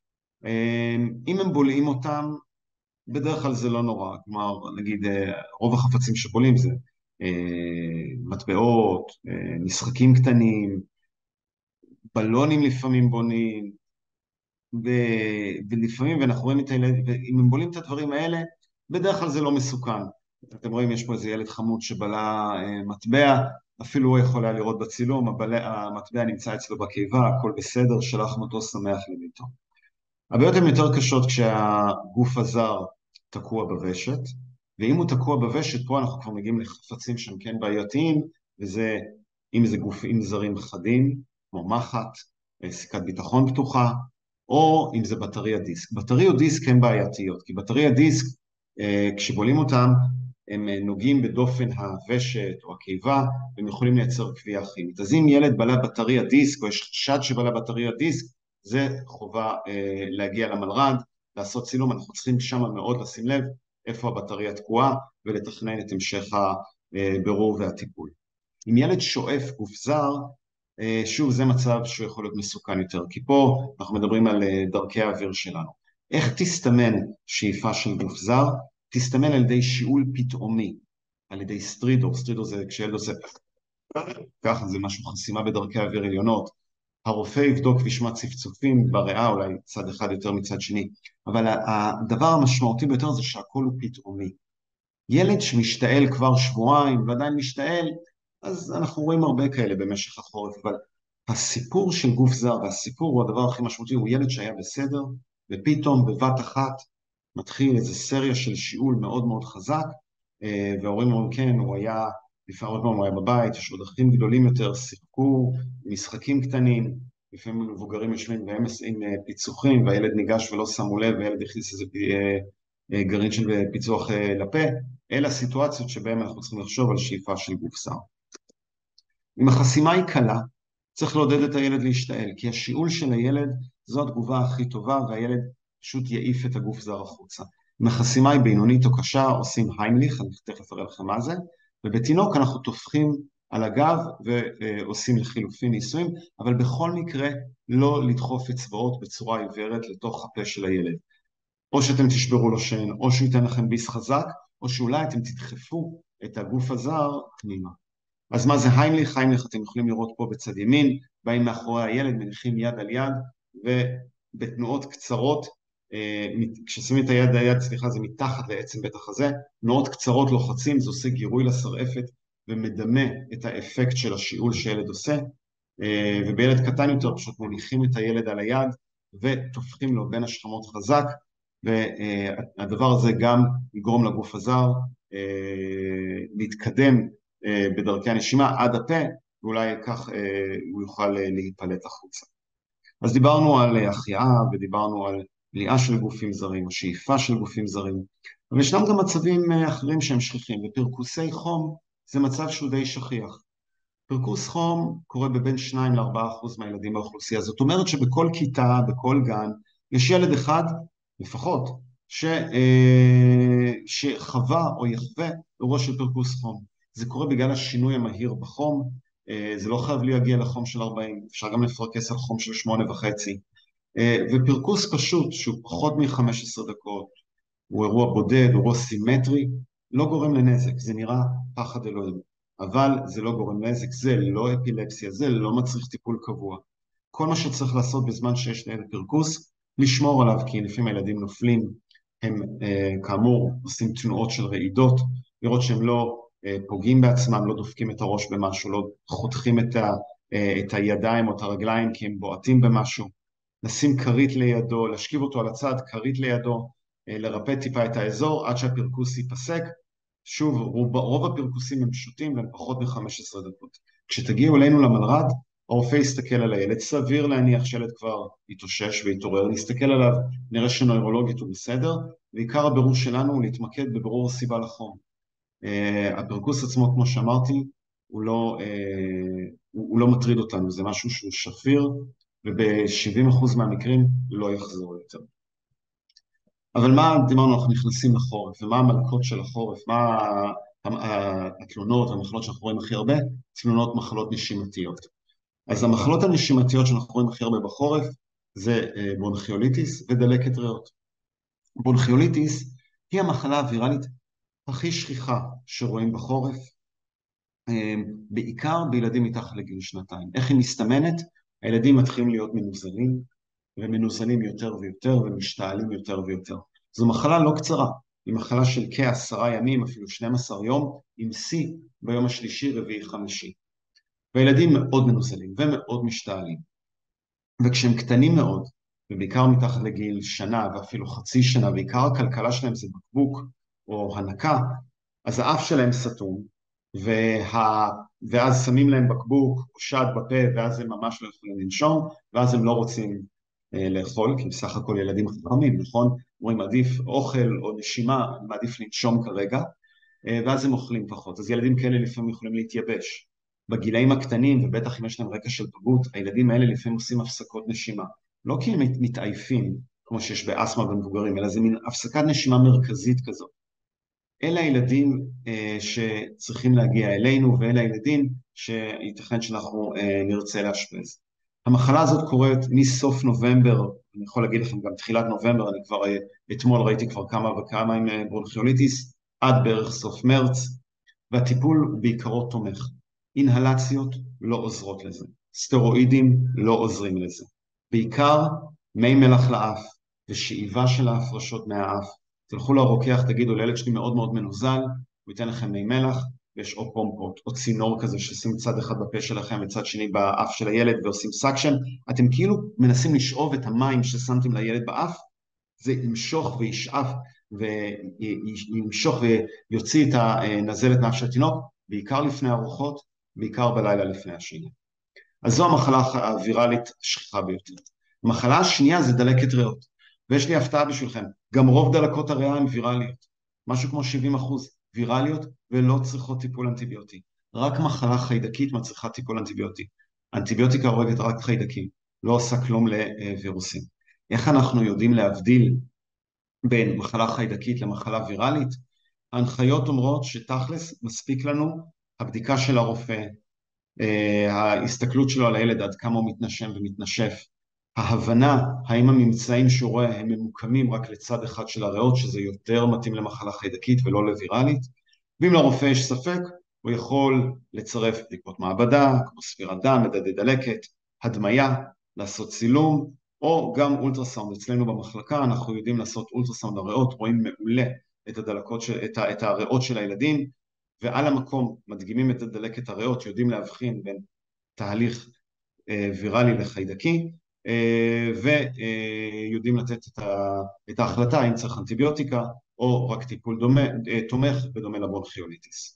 אם הם בולעים אותם, בדרך כלל זה לא נורא. כלומר, נגיד, רוב החפצים שבולעים זה מטבעות, משחקים קטנים, בלונים לפעמים בונים, ולפעמים, ואנחנו רואים את הילד, ואם הם בולים את הדברים האלה, בדרך כלל זה לא מסוכן. אתם רואים, יש פה איזה ילד חמוד שבלה מטבע, אפילו הוא יכול היה לראות בצילום, המטבע נמצא אצלו בקיבה, הכל בסדר, שלחנו אותו שמח לביתו. הבעיות הן יותר קשות כשהגוף הזר תקוע בוושת, ואם הוא תקוע בוושת, פה אנחנו כבר מגיעים לחפצים שהם כן בעייתיים, וזה אם זה גופים זרים חדים, כמו מחט, סיכת ביטחון פתוחה, או אם זה בטריה דיסק. בטריות דיסק הן בעייתיות, כי בטריה דיסק, כשבולים אותם, הם נוגעים בדופן הוושת או הקיבה, והם יכולים לייצר כוויה כימית. אז אם ילד בלה בטריה דיסק, או יש חשד שבלה בטריה דיסק, זה חובה להגיע למלר"ד, לעשות צילום, אנחנו צריכים שם מאוד לשים לב איפה הבטריה תקועה, ולתכנן את המשך הבירור והטיפול. אם ילד שואף גוף זר, שוב זה מצב שיכול להיות מסוכן יותר, כי פה אנחנו מדברים על דרכי האוויר שלנו. איך תסתמן שאיפה של גוף זר? תסתמן על ידי שיעול פתאומי, על ידי סטרידור. סטרידור זה כשילד עושה ככה, זה משהו חסימה בדרכי האוויר עליונות. הרופא יבדוק וישמע צפצופים בריאה, אולי צד אחד יותר מצד שני, אבל הדבר המשמעותי ביותר זה שהכל הוא פתאומי. ילד שמשתעל כבר שבועיים ועדיין משתעל, אז אנחנו רואים הרבה כאלה במשך החורף, אבל הסיפור של גוף זר, והסיפור הוא הדבר הכי משמעותי, הוא ילד שהיה בסדר, ופתאום בבת אחת מתחיל איזו סריה של שיעול מאוד מאוד חזק, וההורים אומרים כן, הוא היה לפעמים עוד פעם הוא היה בבית, יש עוד אחים גדולים יותר, שיחקו, משחקים קטנים, לפעמים מבוגרים יושבים והם עושים פיצוחים, והילד ניגש ולא שמו לב, והילד הכניס איזה גרעין של פיצוח לפה, אלה הסיטואציות שבהן אנחנו צריכים לחשוב על שאיפה של גוף זר. אם החסימה היא קלה, צריך לעודד את הילד להשתעל, כי השיעול של הילד זו התגובה הכי טובה, והילד פשוט יעיף את הגוף זר החוצה. אם החסימה היא בינונית או קשה, עושים היימליך, אני תכף אראה לכם מה זה, ובתינוק אנחנו תופחים על הגב ועושים לחילופין ניסויים, אבל בכל מקרה לא לדחוף אצבעות בצורה עיוורת לתוך הפה של הילד. או שאתם תשברו לו שן, או שהוא ייתן לכם ביס חזק, או שאולי אתם תדחפו את הגוף הזר פנימה. אז מה זה היימליך? היימליך אתם יכולים לראות פה בצד ימין, באים מאחורי הילד, מניחים יד על יד, ובתנועות קצרות, כששמים את היד על יד, סליחה, זה מתחת לעצם בית החזה, תנועות קצרות לוחצים, זה עושה גירוי לשרעפת, ומדמה את האפקט של השיעול שילד עושה, ובילד קטן יותר פשוט מוליכים את הילד על היד, ותופחים לו בין השכמות חזק, והדבר הזה גם יגרום לגוף הזר להתקדם בדרכי הנשימה עד הפה, ואולי כך הוא יוכל להיפלט החוצה. אז דיברנו על החייאה ודיברנו על בליעה של גופים זרים, או שאיפה של גופים זרים, אבל ישנם גם מצבים אחרים שהם שכיחים, ופרקוסי חום זה מצב שהוא די שכיח. פרקוס חום קורה בבין 2-4% מהילדים באוכלוסייה, זאת אומרת שבכל כיתה, בכל גן, יש ילד אחד לפחות שחווה או יחווה אירוע של פרקוס חום. זה קורה בגלל השינוי המהיר בחום, זה לא חייב להגיע לחום של 40, אפשר גם לפרקס על חום של 8.5, ופרקוס פשוט שהוא פחות מ-15 דקות, הוא אירוע בודד, אירוע סימטרי, לא גורם לנזק, זה נראה פחד אלוהים, אבל זה לא גורם לנזק, זה לא אפילפסיה, זה לא מצריך טיפול קבוע. כל מה שצריך לעשות בזמן שיש לילד פרקוס, לשמור עליו, כי לפעמים הילדים נופלים, הם כאמור עושים תנועות של רעידות, לראות שהם לא פוגעים בעצמם, לא דופקים את הראש במשהו, לא חותכים את הידיים או את הרגליים כי הם בועטים במשהו, לשים כרית לידו, להשכיב אותו על הצד, כרית לידו, לרפא טיפה את האזור עד שהפרקוס ייפסק. שוב, רוב הפרקוסים הם פשוטים והם פחות מ-15 דקות. כשתגיעו אלינו למלר"ד, הרופא יסתכל על הילד, סביר להניח שילד כבר יתאושש ויתעורר, נסתכל עליו, נראה שנוירולוגית הוא בסדר, ועיקר הבירור שלנו הוא להתמקד בבירור הסיבה לחום. הפרקוס עצמו, כמו שאמרתי, הוא לא מטריד אותנו, זה משהו שהוא שפיר, וב-70% מהמקרים לא יחזור יותר. אבל מה דיברנו, אנחנו נכנסים לחורף, ומה המלכות של החורף, מה התלונות והמחלות שאנחנו רואים הכי הרבה? תלונות מחלות נשימתיות. אז המחלות הנשימתיות שאנחנו רואים הכי הרבה בחורף, זה בונכיוליטיס ודלקת ריאות. בונכיוליטיס היא המחלה הווירלית הכי שכיחה שרואים בחורף, בעיקר בילדים מתחת לגיל 2. איך היא מסתמנת? הילדים מתחילים להיות מנוזלים, ומנוזלים יותר ויותר, ומשתעלים יותר ויותר. זו מחלה לא קצרה, היא מחלה של כ10 ימים, אפילו 12 יום, עם שיא ביום השלישי, רביעי, חמישי. והילדים מאוד מנוזלים ומאוד משתעלים. וכשהם קטנים מאוד, ובעיקר מתחת לגיל שנה ואפילו חצי שנה, ועיקר הכלכלה שלהם זה בקבוק או הנקה, אז האף שלהם סתום, ואז שמים להם בקבוק או שד בפה, ואז הם ממש לא יכולים לנשום, ואז הם לא רוצים לאכול, כי בסך הכל ילדים חכמים, נכון? אומרים עדיף אוכל או נשימה, מעדיף לנשום כרגע, ואז הם אוכלים פחות. אז ילדים כאלה לפעמים יכולים להתייבש. בגילאים הקטנים, ובטח אם יש להם רקע של פגות, הילדים האלה לפעמים עושים הפסקות נשימה. לא כי הם מתעייפים, כמו שיש באסמה במבוגרים, אלא זה מין הפסקת נשימה מרכזית כזאת. אלה הילדים שצריכים להגיע אלינו, ואלה הילדים שייתכן שאנחנו נרצה לאשפז. המחלה הזאת קורית מסוף נובמבר, אני יכול להגיד לכם גם תחילת נובמבר, אני כבר אתמול ראיתי כבר כמה וכמה עם ברונכיוליטיס, עד בערך סוף מרץ, והטיפול הוא בעיקרו תומך. אינהלציות לא עוזרות לזה, סטרואידים לא עוזרים לזה. בעיקר מי מלח לאף ושאיבה של ההפרשות מהאף. תלכו לרוקח, תגידו לילד שלי מאוד מאוד מנוזל, הוא ייתן לכם מי מלח, ויש או פומפות או צינור כזה שעושים צד אחד בפה שלכם וצד שני באף של הילד ועושים סאקשן. אתם כאילו מנסים לשאוב את המים ששמתם לילד באף, זה ימשוך וישאף וימשוך ויוציא את הנזלת מהאף של התינוק, בעיקר לפני ארוחות, בעיקר בלילה לפני השינה. אז זו המחלה הווירלית השכיחה ביותר. המחלה השנייה זה דלקת ריאות, ויש לי הפתעה בשבילכם, גם רוב דלקות הריאה הן וירליות, משהו כמו 70% וירליות ולא צריכות טיפול אנטיביוטי. רק מחלה חיידקית מצריכה טיפול אנטיביוטי. אנטיביוטיקה הורגת רק חיידקים, לא עושה כלום לווירוסים. איך אנחנו יודעים להבדיל בין מחלה חיידקית למחלה וירלית? ההנחיות אומרות שתכלס מספיק לנו הבדיקה של הרופא, ההסתכלות שלו על הילד עד כמה הוא מתנשם ומתנשף, ההבנה האם הממצאים שהוא רואה הם ממוקמים רק לצד אחד של הריאות, שזה יותר מתאים למחלה חיידקית ולא לווירלית, ואם לרופא יש ספק הוא יכול לצרף בדיקות מעבדה כמו ספירת דם, מדדי דלקת, הדמיה, לעשות צילום או גם אולטרסאונד. אצלנו במחלקה אנחנו יודעים לעשות אולטרסאונד הריאות, רואים מעולה את הריאות של הילדים, ועל המקום מדגימים את דלקת הריאות, יודעים להבחין בין תהליך ויראלי לחיידקי, ויודעים לתת את ההחלטה אם צריך אנטיביוטיקה או רק טיפול תומך בדומה לבונכיוליטיס.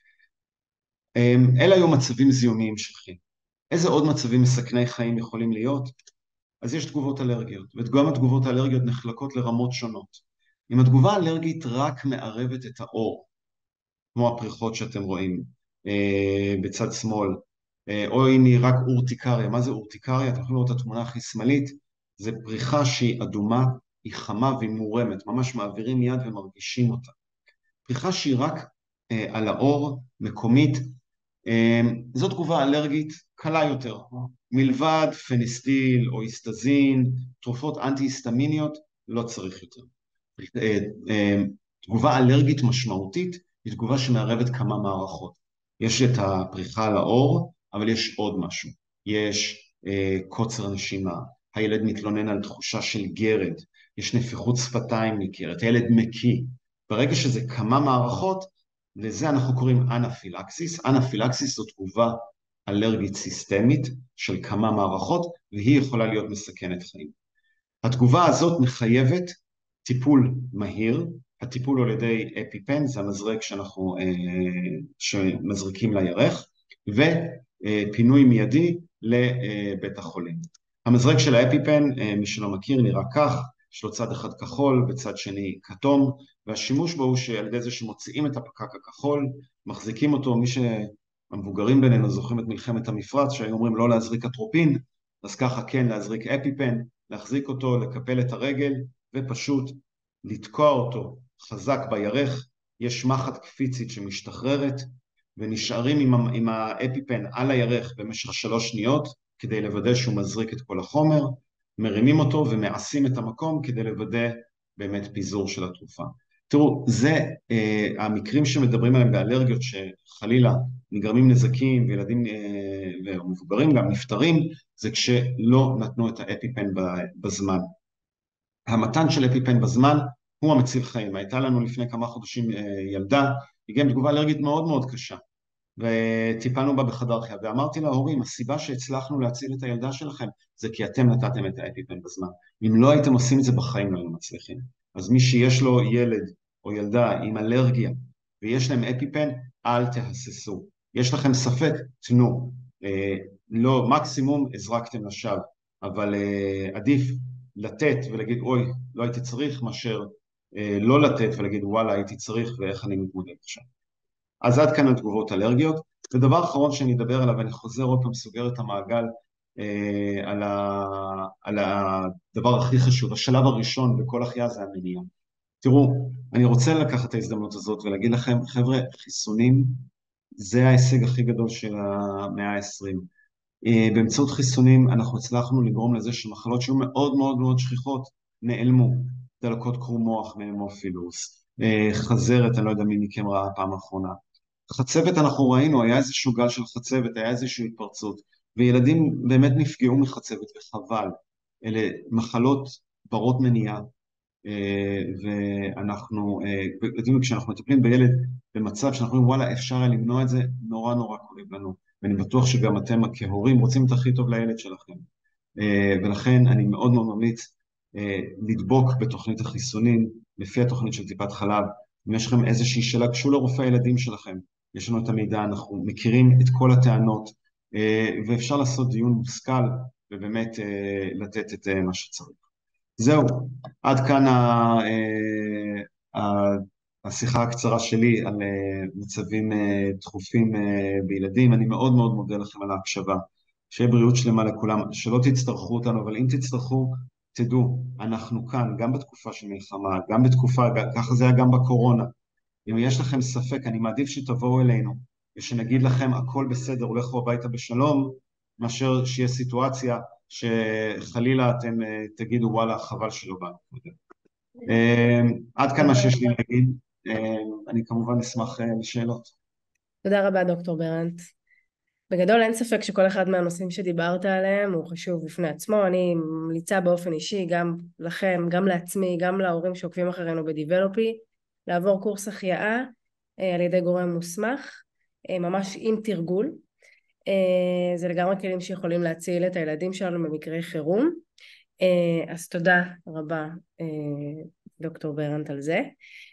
אלה היו מצבים זיהומיים שכיחים. איזה עוד מצבים מסכני חיים יכולים להיות? אז יש תגובות אלרגיות, וגם התגובות האלרגיות נחלקות לרמות שונות. אם התגובה האלרגית רק מערבת את האור, כמו הפריחות שאתם רואים בצד שמאל, או אם היא רק אורטיקריה. מה זה אורטיקריה? אתם יכולים לראות את התמונה הכי שמאלית, זה פריחה שהיא אדומה, היא חמה והיא מורמת, ממש מעבירים יד ומרגישים אותה. פריחה שהיא רק על האור, מקומית, זו תגובה אלרגית קלה יותר, מלבד פניסטיל או היסטזין, תרופות אנטי-היסטמיניות, לא צריך יותר. תגובה אלרגית משמעותית היא תגובה שמערבת כמה מערכות. יש את הפריחה על האור, אבל יש עוד משהו. יש קוצר נשימה, הילד מתלונן על תחושה של גרד, יש נפיחות שפתיים ניכרת, הילד מקיא. ברגע שזה כמה מערכות, לזה אנחנו קוראים אנפילקסיס. אנפילקסיס זו תגובה אלרגית סיסטמית של כמה מערכות, והיא יכולה להיות מסכנת חיים. התגובה הזאת מחייבת טיפול מהיר, הטיפול הוא על ידי אפיפן, זה המזרק שמזריקים לירך, ופינוי מיידי לבית החולים. המזרק של האפיפן, מי שלא מכיר, נראה כך, יש לו צד אחד כחול וצד שני כתום, והשימוש בו הוא שעל ידי זה שמוציאים את הפקק הכחול, מחזיקים אותו, מי שהמבוגרים בינינו זוכרים את מלחמת המפרץ, שהיו אומרים לא להזריק אטרופין, אז ככה כן להזריק אפיפן, להחזיק אותו, לקפל את הרגל, ופשוט לתקוע אותו חזק בירך, יש מחט קפיצית שמשתחררת, ונשארים עם האפיפן על הירך במשך 3 שניות, כדי לוודא שהוא מזריק את כל החומר, מרימים אותו ומעשים את המקום כדי לוודא באמת פיזור של התרופה. תראו, זה המקרים שמדברים עליהם באלרגיות שחלילה נגרמים נזקים וילדים ומבוגרים גם נפטרים, זה כשלא נתנו את האפיפן בזמן. המתן של אפיפן בזמן הוא המציל חיים. הייתה לנו לפני כמה חודשים ילדה, הגיעה עם תגובה אלרגית מאוד מאוד קשה, וטיפלנו בה בחדר חיה, ואמרתי להורים, הסיבה שהצלחנו להציל את הילדה שלכם, זה כי אתם נתתם את האפיפן בזמן. אם לא הייתם עושים את זה בחיים לא היינו מצליחים. אז מי שיש לו ילד או ילדה עם אלרגיה, ויש להם אפיפן, אל תהססו. יש לכם ספק, תנו. לא, מקסימום הזרקתם לשווא, אבל עדיף לתת ולהגיד, אוי, לא הייתי צריך, מאשר לא לתת ולהגיד, וואלה, הייתי צריך ואיך אני מתמודד עכשיו. אז עד כאן התגובות אלרגיות. ודבר אחרון שאני אדבר עליו, ואני חוזר עוד פעם, סוגר את המעגל על הדבר הכי חשוב. השלב הראשון בכל החיה זה המניעה. תראו, אני רוצה לקחת את ההזדמנות הזאת ולהגיד לכם, חבר'ה, חיסונים זה ההישג הכי גדול של המאה ה-20. באמצעות חיסונים אנחנו הצלחנו לגרום לזה שמחלות שהיו מאוד מאוד מאוד שכיחות נעלמו. דלקות קרום מוח מהמופילוס, חזרת, אני לא יודע מי מכם ראה פעם האחרונה. חצבת אנחנו ראינו, היה איזשהו גל של חצבת, היה איזושהי התפרצות, וילדים באמת נפגעו מחצבת וחבל. אלה מחלות ברות מניעה, ואנחנו, כשאנחנו מטפלים בילד במצב שאנחנו אומרים, וואלה, אפשר היה למנוע את זה, נורא נורא כואב לנו. ואני בטוח שגם אתם כהורים רוצים את הכי טוב לילד שלכם. ולכן אני מאוד מאוד ממליץ לדבוק בתוכנית החיסונים, לפי התוכנית של טיפת חלב. אם יש לכם איזושהי שאלה, קשו לרופא הילדים שלכם. יש לנו את המידע, אנחנו מכירים את כל הטענות, ואפשר לעשות דיון מושכל ובאמת לתת את מה שצריך. זהו, עד כאן השיחה הקצרה שלי על מצבים דחופים בילדים. אני מאוד מאוד מודה לכם על ההקשבה. שיהיה בריאות שלמה לכולם, שלא תצטרכו אותנו, אבל אם תצטרכו, תדעו, אנחנו כאן, גם בתקופה של מלחמה, גם בתקופה, ככה זה היה גם בקורונה. אם יש לכם ספק, אני מעדיף שתבואו אלינו, ושנגיד לכם הכל בסדר, הולכו הביתה בשלום, מאשר שיהיה סיטואציה שחלילה אתם תגידו וואלה חבל שלא באנו. עד כאן מה שיש לי להגיד, אני כמובן אשמח לשאלות. תודה רבה דוקטור ברנט. בגדול אין ספק שכל אחד מהנושאים שדיברת עליהם הוא חשוב בפני עצמו. אני ממליצה באופן אישי גם לכם, גם לעצמי, גם להורים שעוקבים אחרינו בדיבלופי, לעבור קורס החייאה על ידי גורם מוסמך, ממש עם תרגול. זה לגמרי כלים שיכולים להציל את הילדים שלנו במקרי חירום. אז תודה רבה דוקטור ברנט על זה.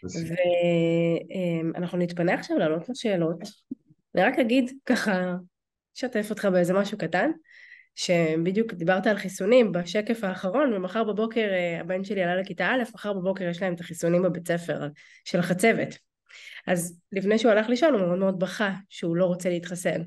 ואנחנו נתפנה עכשיו לענות לשאלות. אני רק אגיד ככה, שתף אותך באיזה משהו קטן, שבדיוק דיברת על חיסונים בשקף האחרון, ומחר בבוקר הבן שלי עלה לכיתה א', מחר בבוקר יש להם את החיסונים בבית ספר של החצבת. אז לפני שהוא הלך לישון הוא מאוד מאוד בכה שהוא לא רוצה להתחסן.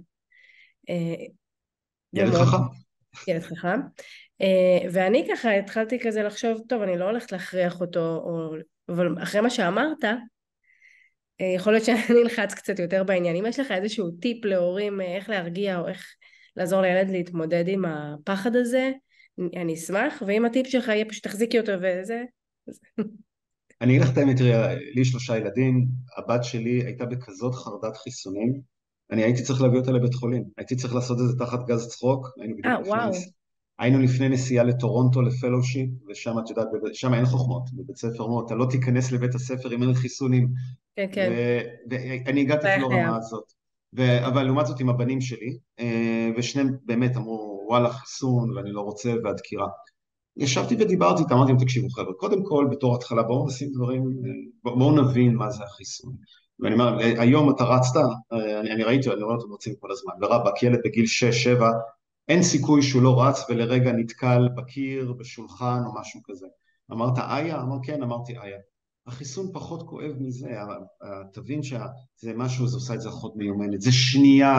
ילד חכם. ילד חכם. ואני ככה התחלתי כזה לחשוב, טוב, אני לא הולכת להכריח אותו, אבל אחרי מה שאמרת, יכול להיות שאני נלחץ קצת יותר בעניין. אם יש לך איזשהו טיפ להורים איך להרגיע או איך לעזור לילד להתמודד עם הפחד הזה, אני אשמח, ואם הטיפ שלך יהיה פשוט תחזיקי אותו וזה. אני אגיד לך את האמת, לי 3 ילדים, הבת שלי הייתה בכזאת חרדת חיסונים, אני הייתי צריך להביא אותה לבית חולים, הייתי צריך לעשות את זה תחת גז צחוק, היינו לפני נסיעה לטורונטו לפלושיפ, ושם את יודעת, שם אין חוכמות, בבית ספר מאוד, אתה לא תיכנס לבית הספר אם אין חיסונים, כן, כן. ואני הגעתי אפילו לרמה הזאת, אבל לעומת זאת עם הבנים שלי, ושניהם באמת אמרו וואלה חיסון ואני לא רוצה והדקירה, ישבתי ודיברתי איתם, אמרתי להם תקשיבו חבר'ה, קודם כל בתור התחלה בואו נשים דברים, בואו נבין מה זה החיסון. ואני אומר, היום אתה רצת, אני ראיתי, אני רואה אותם רצים כל הזמן, ורבק, ילד בגיל 6-7, אין סיכוי שהוא לא רץ ולרגע נתקל בקיר, בשולחן או משהו כזה. אמרת איה? אמר כן, אמרתי איה. החיסון פחות כואב מזה, תבין שזה משהו, זה עושה את זה אחות מיומנת, זה שנייה,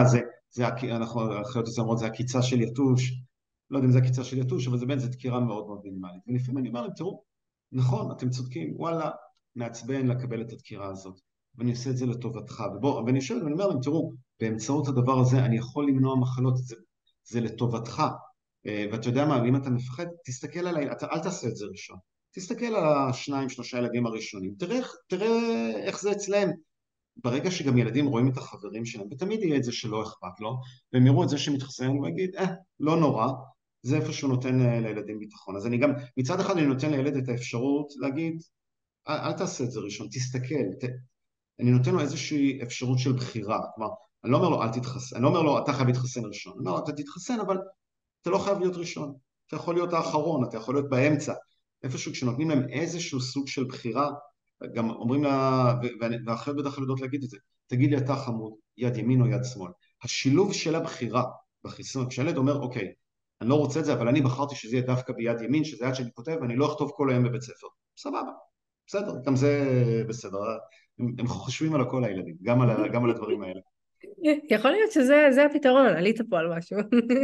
אנחנו אחיות אומרות, זה הקיצה של יתוש, לא יודע אם זה הקיצה של יתוש, אבל זה באמת, זה דקירה מאוד מאוד מינימלית. ולפעמים אני אומר להם, תראו, נכון, אתם צודקים, וואלה, מעצבן לקבל את הדקירה הזאת, ואני עושה את זה לטובתך, ואני יושב ואני אומר להם, תראו, באמצעות הדבר הזה אני יכול למנוע מחלות, זה לטובתך, ואתה יודע מה, אם אתה מפחד, תסתכל עליי, אל תעשה את זה ראשון, תסתכל על 2-3 ילדים הראשונים, תראה איך זה אצלם, ברגע שגם ילדים רואים את החברים שלהם, ותמיד יהיה את זה שלא אכפת לו, והם יראו את זה שמתחסן, הוא יגיד, לא נורא, זה איפה שהוא נותן לילדים ביטחון. אז אני גם, מצד אחד אני נותן לילד את האפשרות להגיד, אל תעשה את זה ראשון, תסתכל, אני נותן לו איזושהי אפשרות של בחירה, כלומר, אני לא אומר לו אל תתחסן, אני לא אומר לו אתה חייב להתחסן ראשון, אני אומר לו אתה תתחסן, אבל אתה לא חייב להיות ראשון, אתה יכול להיות האחרון, אתה יכול להיות באמצע, איפשהו כשנותנים להם איזשהו סוג של בחירה, גם אומרים לה, והאחיות בדרך כלל יודעות להגיד את זה, תגיד לי אתה חמוד, יד ימין או יד שמאל, השילוב של הבחירה בחיסון, כשילד אומר אוקיי, אני לא רוצה את זה, אבל אני בחרתי שזה יהיה דווקא ביד ימין, שזה יד שאני כותב, ואני לא אכתוב כל היום בבית ספר, סבבה, בסדר, גם זה בסדר, הם חושבים על הכל הילדים, גם על הדברים האלה. יכול להיות שזה הפתרון, עלית פה על משהו.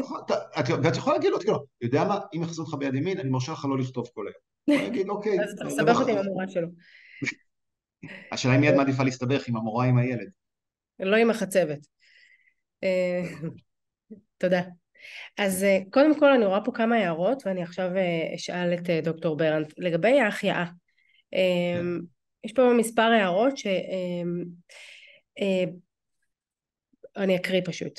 ואת יכולה להגיד לו, יודע מה, אם יחזור לך ביד ימין, אני מרשה לך לא לכתוב כל היום. הוא יגיד, אוקיי. אז אתה מסבך אותי עם המורה שלו. השאלה אם יד מעדיפה להסתבך עם המורה עם הילד. לא עם החצבת. תודה. אז קודם כל אני רואה פה כמה הערות, ואני עכשיו אשאל את דוקטור ברנט. לגבי ההחייאה, יש פה מספר הערות אני אקריא פשוט.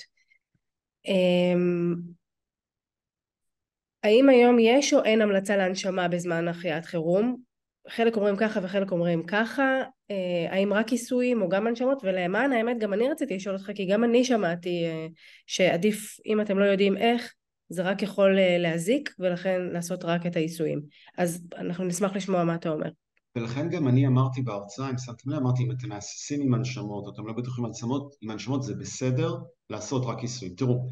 האם היום יש או אין המלצה להנשמה בזמן החייאת חירום? חלק אומרים ככה וחלק אומרים ככה. האם רק כיסויים או גם הנשמות? ולמען האמת גם אני רציתי לשאול אותך, כי גם אני שמעתי שעדיף, אם אתם לא יודעים איך, זה רק יכול להזיק, ולכן לעשות רק את העיסויים. אז אנחנו נשמח לשמוע מה אתה אומר. ולכן גם אני אמרתי בהרצאה, אם שמתם לב, אמרתי, אם אתם מהססים עם הנשמות, או אתם לא בטוחים עם הנשמות, זה בסדר לעשות רק עיסויים. תראו,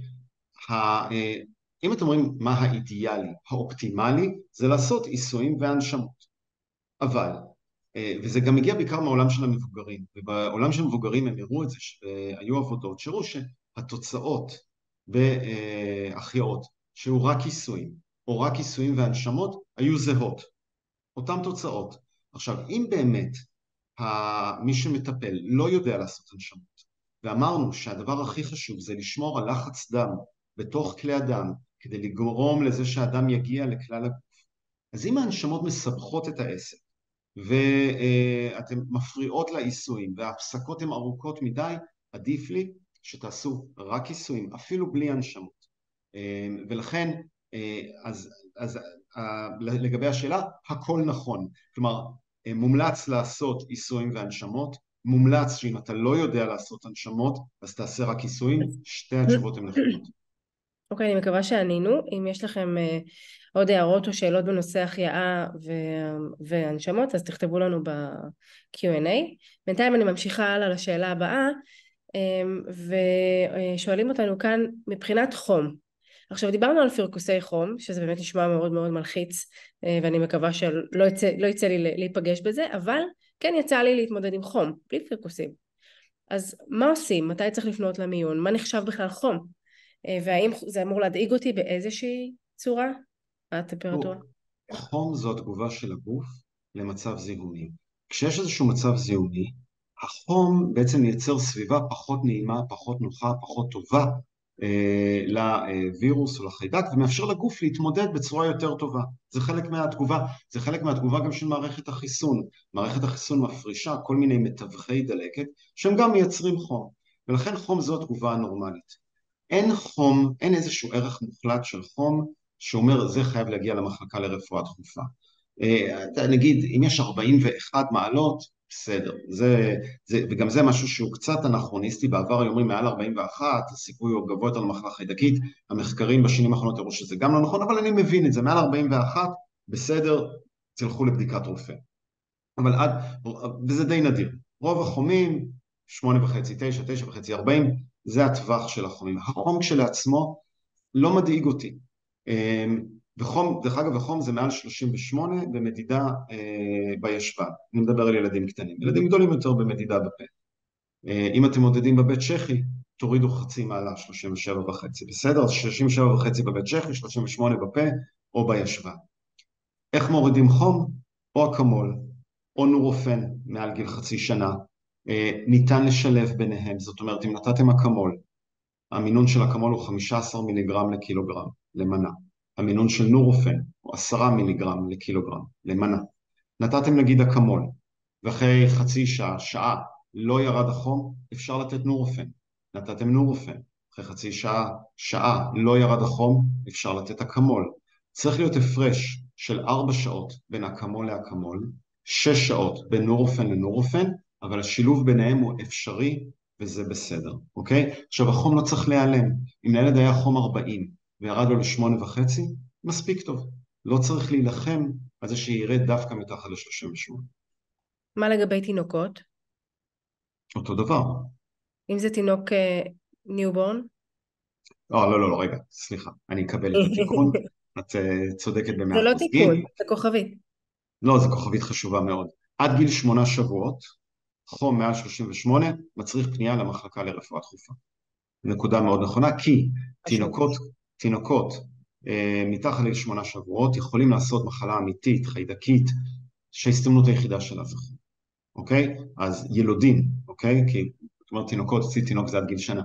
אם אתם אומרים מה האידיאלי, האופטימלי, זה לעשות עיסויים והנשמות. אבל, וזה גם מגיע בעיקר מהעולם של המבוגרים, ובעולם של המבוגרים הם הראו את זה, שהיו עבודות, שהראו שהתוצאות בהחייאות, שהוא רק עיסויים, או רק עיסויים והנשמות, היו זהות, אותן תוצאות. עכשיו, אם באמת מי שמטפל לא יודע לעשות הנשמות, ואמרנו שהדבר הכי חשוב זה לשמור על לחץ דם בתוך כלי הדם, כדי לגרום לזה שהאדם יגיע לכלל הגוף, אז אם ההנשמות מסבכות את העסק, ואתם מפריעות לעיסויים, וההפסקות הן ארוכות מדי, עדיף לי שתעשו רק עיסויים, אפילו בלי הנשמות. ולכן, אז לגבי השאלה, הכל נכון. כלומר, מומלץ לעשות עיסויים והנשמות, מומלץ שאם אתה לא יודע לעשות הנשמות, אז תעשה רק עיסויים, שתי התשובות הן נכונות. אוקיי, אני מקווה שענינו. אם יש לכם עוד הערות או שאלות בנושא החייאה והנשמות, אז תכתבו לנו ב-Q&A. בינתיים אני ממשיכה הלאה לשאלה הבאה, ושואלים אותנו כאן מבחינת חום. עכשיו דיברנו על פרכוסי חום, שזה באמת נשמע מאוד מאוד מלחיץ, ואני מקווה שלא יצא לי להיפגש בזה, אבל כן יצא לי להתמודד עם חום, בלי פרכוסים. אז מה עושים? מתי צריך לפנות למיון? מה נחשב בכלל חום? והאם זה אמור להדאיג אותי באיזושהי צורה? הטמפרטורה? חום זו התגובה של הגוף למצב זיהומי. כשיש איזשהו מצב זיהומי, החום בעצם ייצר סביבה פחות נעימה, פחות נוחה, פחות טובה לווירוס או לחיידק, ומאפשר לגוף להתמודד בצורה יותר טובה. זה חלק מהתגובה גם של מערכת החיסון. מערכת החיסון מפרישה כל מיני מתווכי דלקת, שהם גם מייצרים חום. ולכן חום זו התגובה הנורמלית. אין חום, אין איזשהו ערך מוחלט של חום, שאומר זה חייב להגיע למחלקה לרפואה דחופה. נגיד, אם יש 41 מעלות, בסדר, וגם זה משהו שהוא קצת אנכרוניסטי, בעבר היו אומרים מעל 41, הסיכוי הוא גבוה יותר למחלה חיידקית, המחקרים בשנים האחרונות הראו שזה גם לא נכון, אבל אני מבין את זה, מעל 41, בסדר, תלכו לבדיקת רופא. וזה די נדיר, רוב החומים, 8.5, 9, 9.5, 40, זה הטווח של החומים. החום כשלעצמו לא מדאיג אותי. וחום, דרך אגב, החום זה מעל 38 במדידה בישבן. אני מדבר על ילדים קטנים. ילדים גדולים יותר במדידה בפה. אם אתם מודדים בבית צ'כי, תורידו חצי מעלה, 37.5. בסדר? אז 37.5 בבית צ'כי, 38 בפה או בישבן. איך מורידים חום? או אקמול, או נורופן מעל גיל חצי שנה. ניתן לשלב ביניהם. זאת אומרת, אם נתתם אקמול, המינון של אקמול הוא 15 מיליגרם לקילוגרם למנה. המינון של נורופן הוא 10 מיליגרם לקילוגרם למנה. נתתם נגיד אקמול, ואחרי חצי שעה, שעה, לא ירד החום, אפשר לתת נורופן. נתתם נורופן, אחרי חצי שעה, שעה, לא ירד החום, אפשר לתת אקמול. צריך להיות הפרש של 4 שעות בין אקמול לאקמול, 6 שעות בין נורופן לנורופן, אבל השילוב ביניהם הוא אפשרי, וזה בסדר, אוקיי? עכשיו, החום לא צריך להיעלם. אם לילד היה חום 40 וירד לו ל8.5, מספיק טוב. לא צריך להילחם על זה שירד דווקא מתחת ל38. מה לגבי תינוקות? אותו דבר. אם זה תינוק ניובורן? לא, רגע, סליחה. אני אקבל את התיקון. את צודקת זה לא ב100%. תיקון, זה כוכבית. לא, זו כוכבית חשובה מאוד. עד גיל 8 שבועות, חום מעל 38, מצריך פנייה למחלקה לרפואה דחופה. נקודה מאוד נכונה, כי תינוקות מתחת לגיל 8 שבועות יכולים לעשות מחלה אמיתית, חיידקית, שההסתמנות היחידה שלה זה חום. אוקיי? אז ילודים, אוקיי? כי זאת אומרת תינוקות, תינוק זה עד גיל שנה.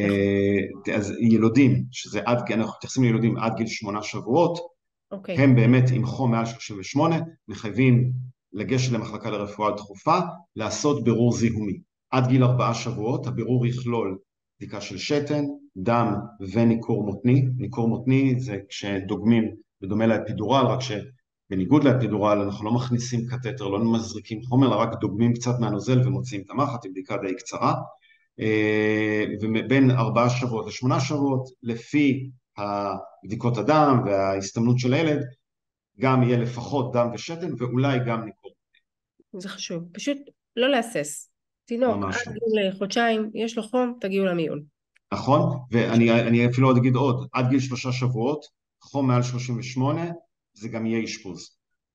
אז ילודים, שזה אנחנו מתייחסים לילודים עד גיל 8 שבועות, הם באמת עם חום מעל 38, מחייבים לגשת למחלקה לרפואה דחופה, לעשות בירור זיהומי. עד גיל 4 שבועות, הבירור יכלול בדיקה של שתן, דם וניקור מותני. ניקור מותני זה כשדוגמים, בדומה לאפידורל, רק שבניגוד לאפידורל אנחנו לא מכניסים קטטר, לא מזריקים חומר, אלא רק דוגמים קצת מהנוזל ומוציאים את המחט, עם בדיקה די קצרה. ובין 4 שבועות ל8 שבועות, לפי הבדיקות הדם וההסתמנות של הילד, גם יהיה לפחות דם ושתן ואולי גם ניקור. זה חשוב. פשוט לא להסס. תינוק, עד ממש לא. גיל חודשיים, יש לו חום, תגיעו למיון. נכון? ואני אפילו עוד אגיד עוד, עד גיל 3 שבועות, חום מעל 38, זה גם יהיה אשפוז.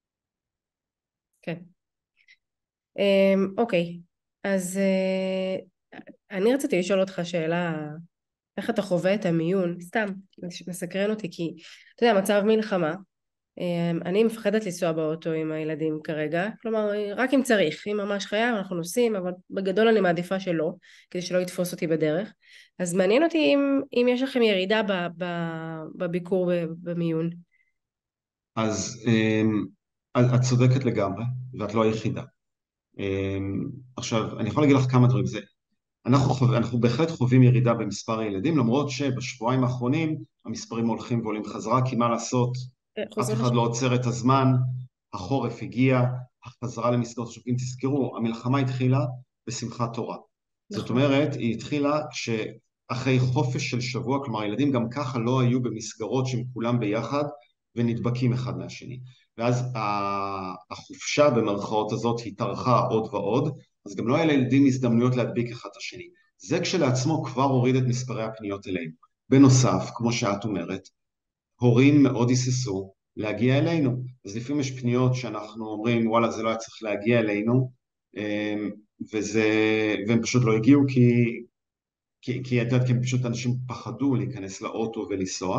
כן. אוקיי, אז אני רציתי לשאול אותך שאלה, איך אתה חווה את המיון? סתם, מסקרן אותי, כי אתה יודע, מצב מלחמה, אני מפחדת לנסוע באוטו עם הילדים כרגע, כלומר, רק אם צריך, אם ממש חייב אנחנו נוסעים, אבל בגדול אני מעדיפה שלא, כדי שלא יתפוס אותי בדרך. אז מעניין אותי אם יש לכם ירידה בביקור במיון. אז את צודקת לגמרי, ואת לא היחידה. עכשיו, אני יכול להגיד לך כמה דברים. אנחנו בהחלט חווים ירידה במספר הילדים, למרות שבשבועיים האחרונים המספרים הולכים ועולים חזרה, כי מה לעשות, אף חוזרים אחד לא לשם. עוצר את הזמן, החורף הגיע, החזרה למסגרות. עכשיו, אם תזכרו, המלחמה התחילה בשמחת תורה. זאת נכון. אומרת, היא התחילה אחרי חופש של שבוע, כלומר, הילדים גם ככה לא היו במסגרות שהם כולם ביחד ונדבקים אחד מהשני. ואז החופשה במרכאות הזאת התארכה עוד ועוד, אז גם לא היה לילדים הזדמנויות להדביק אחד את השני. זה כשלעצמו כבר הוריד את מספרי הפניות אלינו. בנוסף, כמו שאת אומרת, הורים מאוד היססו להגיע אלינו. אז לפעמים יש פניות שאנחנו אומרים, וואלה, זה לא היה צריך להגיע אלינו, וזה, והם פשוט לא הגיעו כי את יודעת, כי פשוט אנשים פחדו להיכנס לאוטו ולנסוע.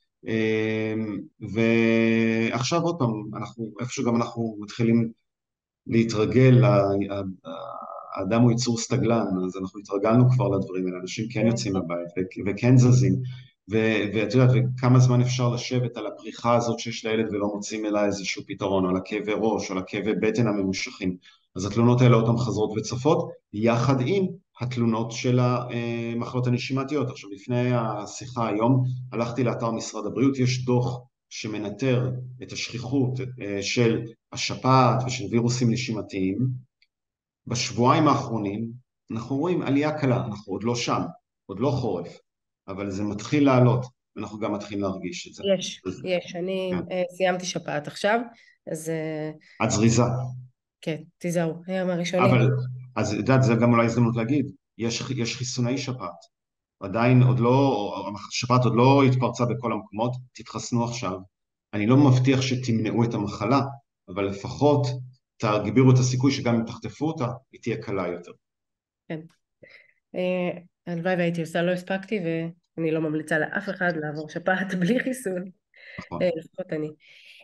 ועכשיו עוד פעם, איפשהו גם אנחנו מתחילים להתרגל, האדם הוא יצור סטגלן, אז אנחנו התרגלנו כבר לדברים האלה, אנשים כן יוצאים מהבית וכן זזים, ואת יודעת, וכמה זמן אפשר לשבת על הפריחה הזאת שיש לילד ולא מוצאים אליה איזשהו פתרון, או על הכאבי ראש, או על הכאבי בטן הממושכים. אז התלונות האלה אותן חזרות וצפות, יחד עם התלונות של המחלות הנשימתיות. עכשיו, לפני השיחה היום, הלכתי לאתר משרד הבריאות, יש דוח שמנטר את השכיחות של השפעת ושל וירוסים נשימתיים. בשבועיים האחרונים אנחנו רואים עלייה קלה, אנחנו עוד לא שם, עוד לא חורף, אבל זה מתחיל לעלות, ואנחנו גם מתחילים להרגיש את זה. יש, אני כן. סיימתי שפעת עכשיו, אז את זריזה, כן, תיזהרו, היום הראשונים. אבל, אז את יודעת, זה גם אולי הזדמנות להגיד, יש חיסוני שפעת, עדיין עוד לא, השפעת עוד לא התפרצה בכל המקומות, תתחסנו עכשיו. אני לא מבטיח שתמנעו את המחלה, אבל לפחות תגבירו את הסיכוי שגם אם תחטפו אותה, היא תהיה קלה יותר. כן. הלוואי והייתי עושה, לא הספקתי, ואני לא ממליצה לאף אחד לעבור שפעת בלי חיסון, נכון. לפחות אני.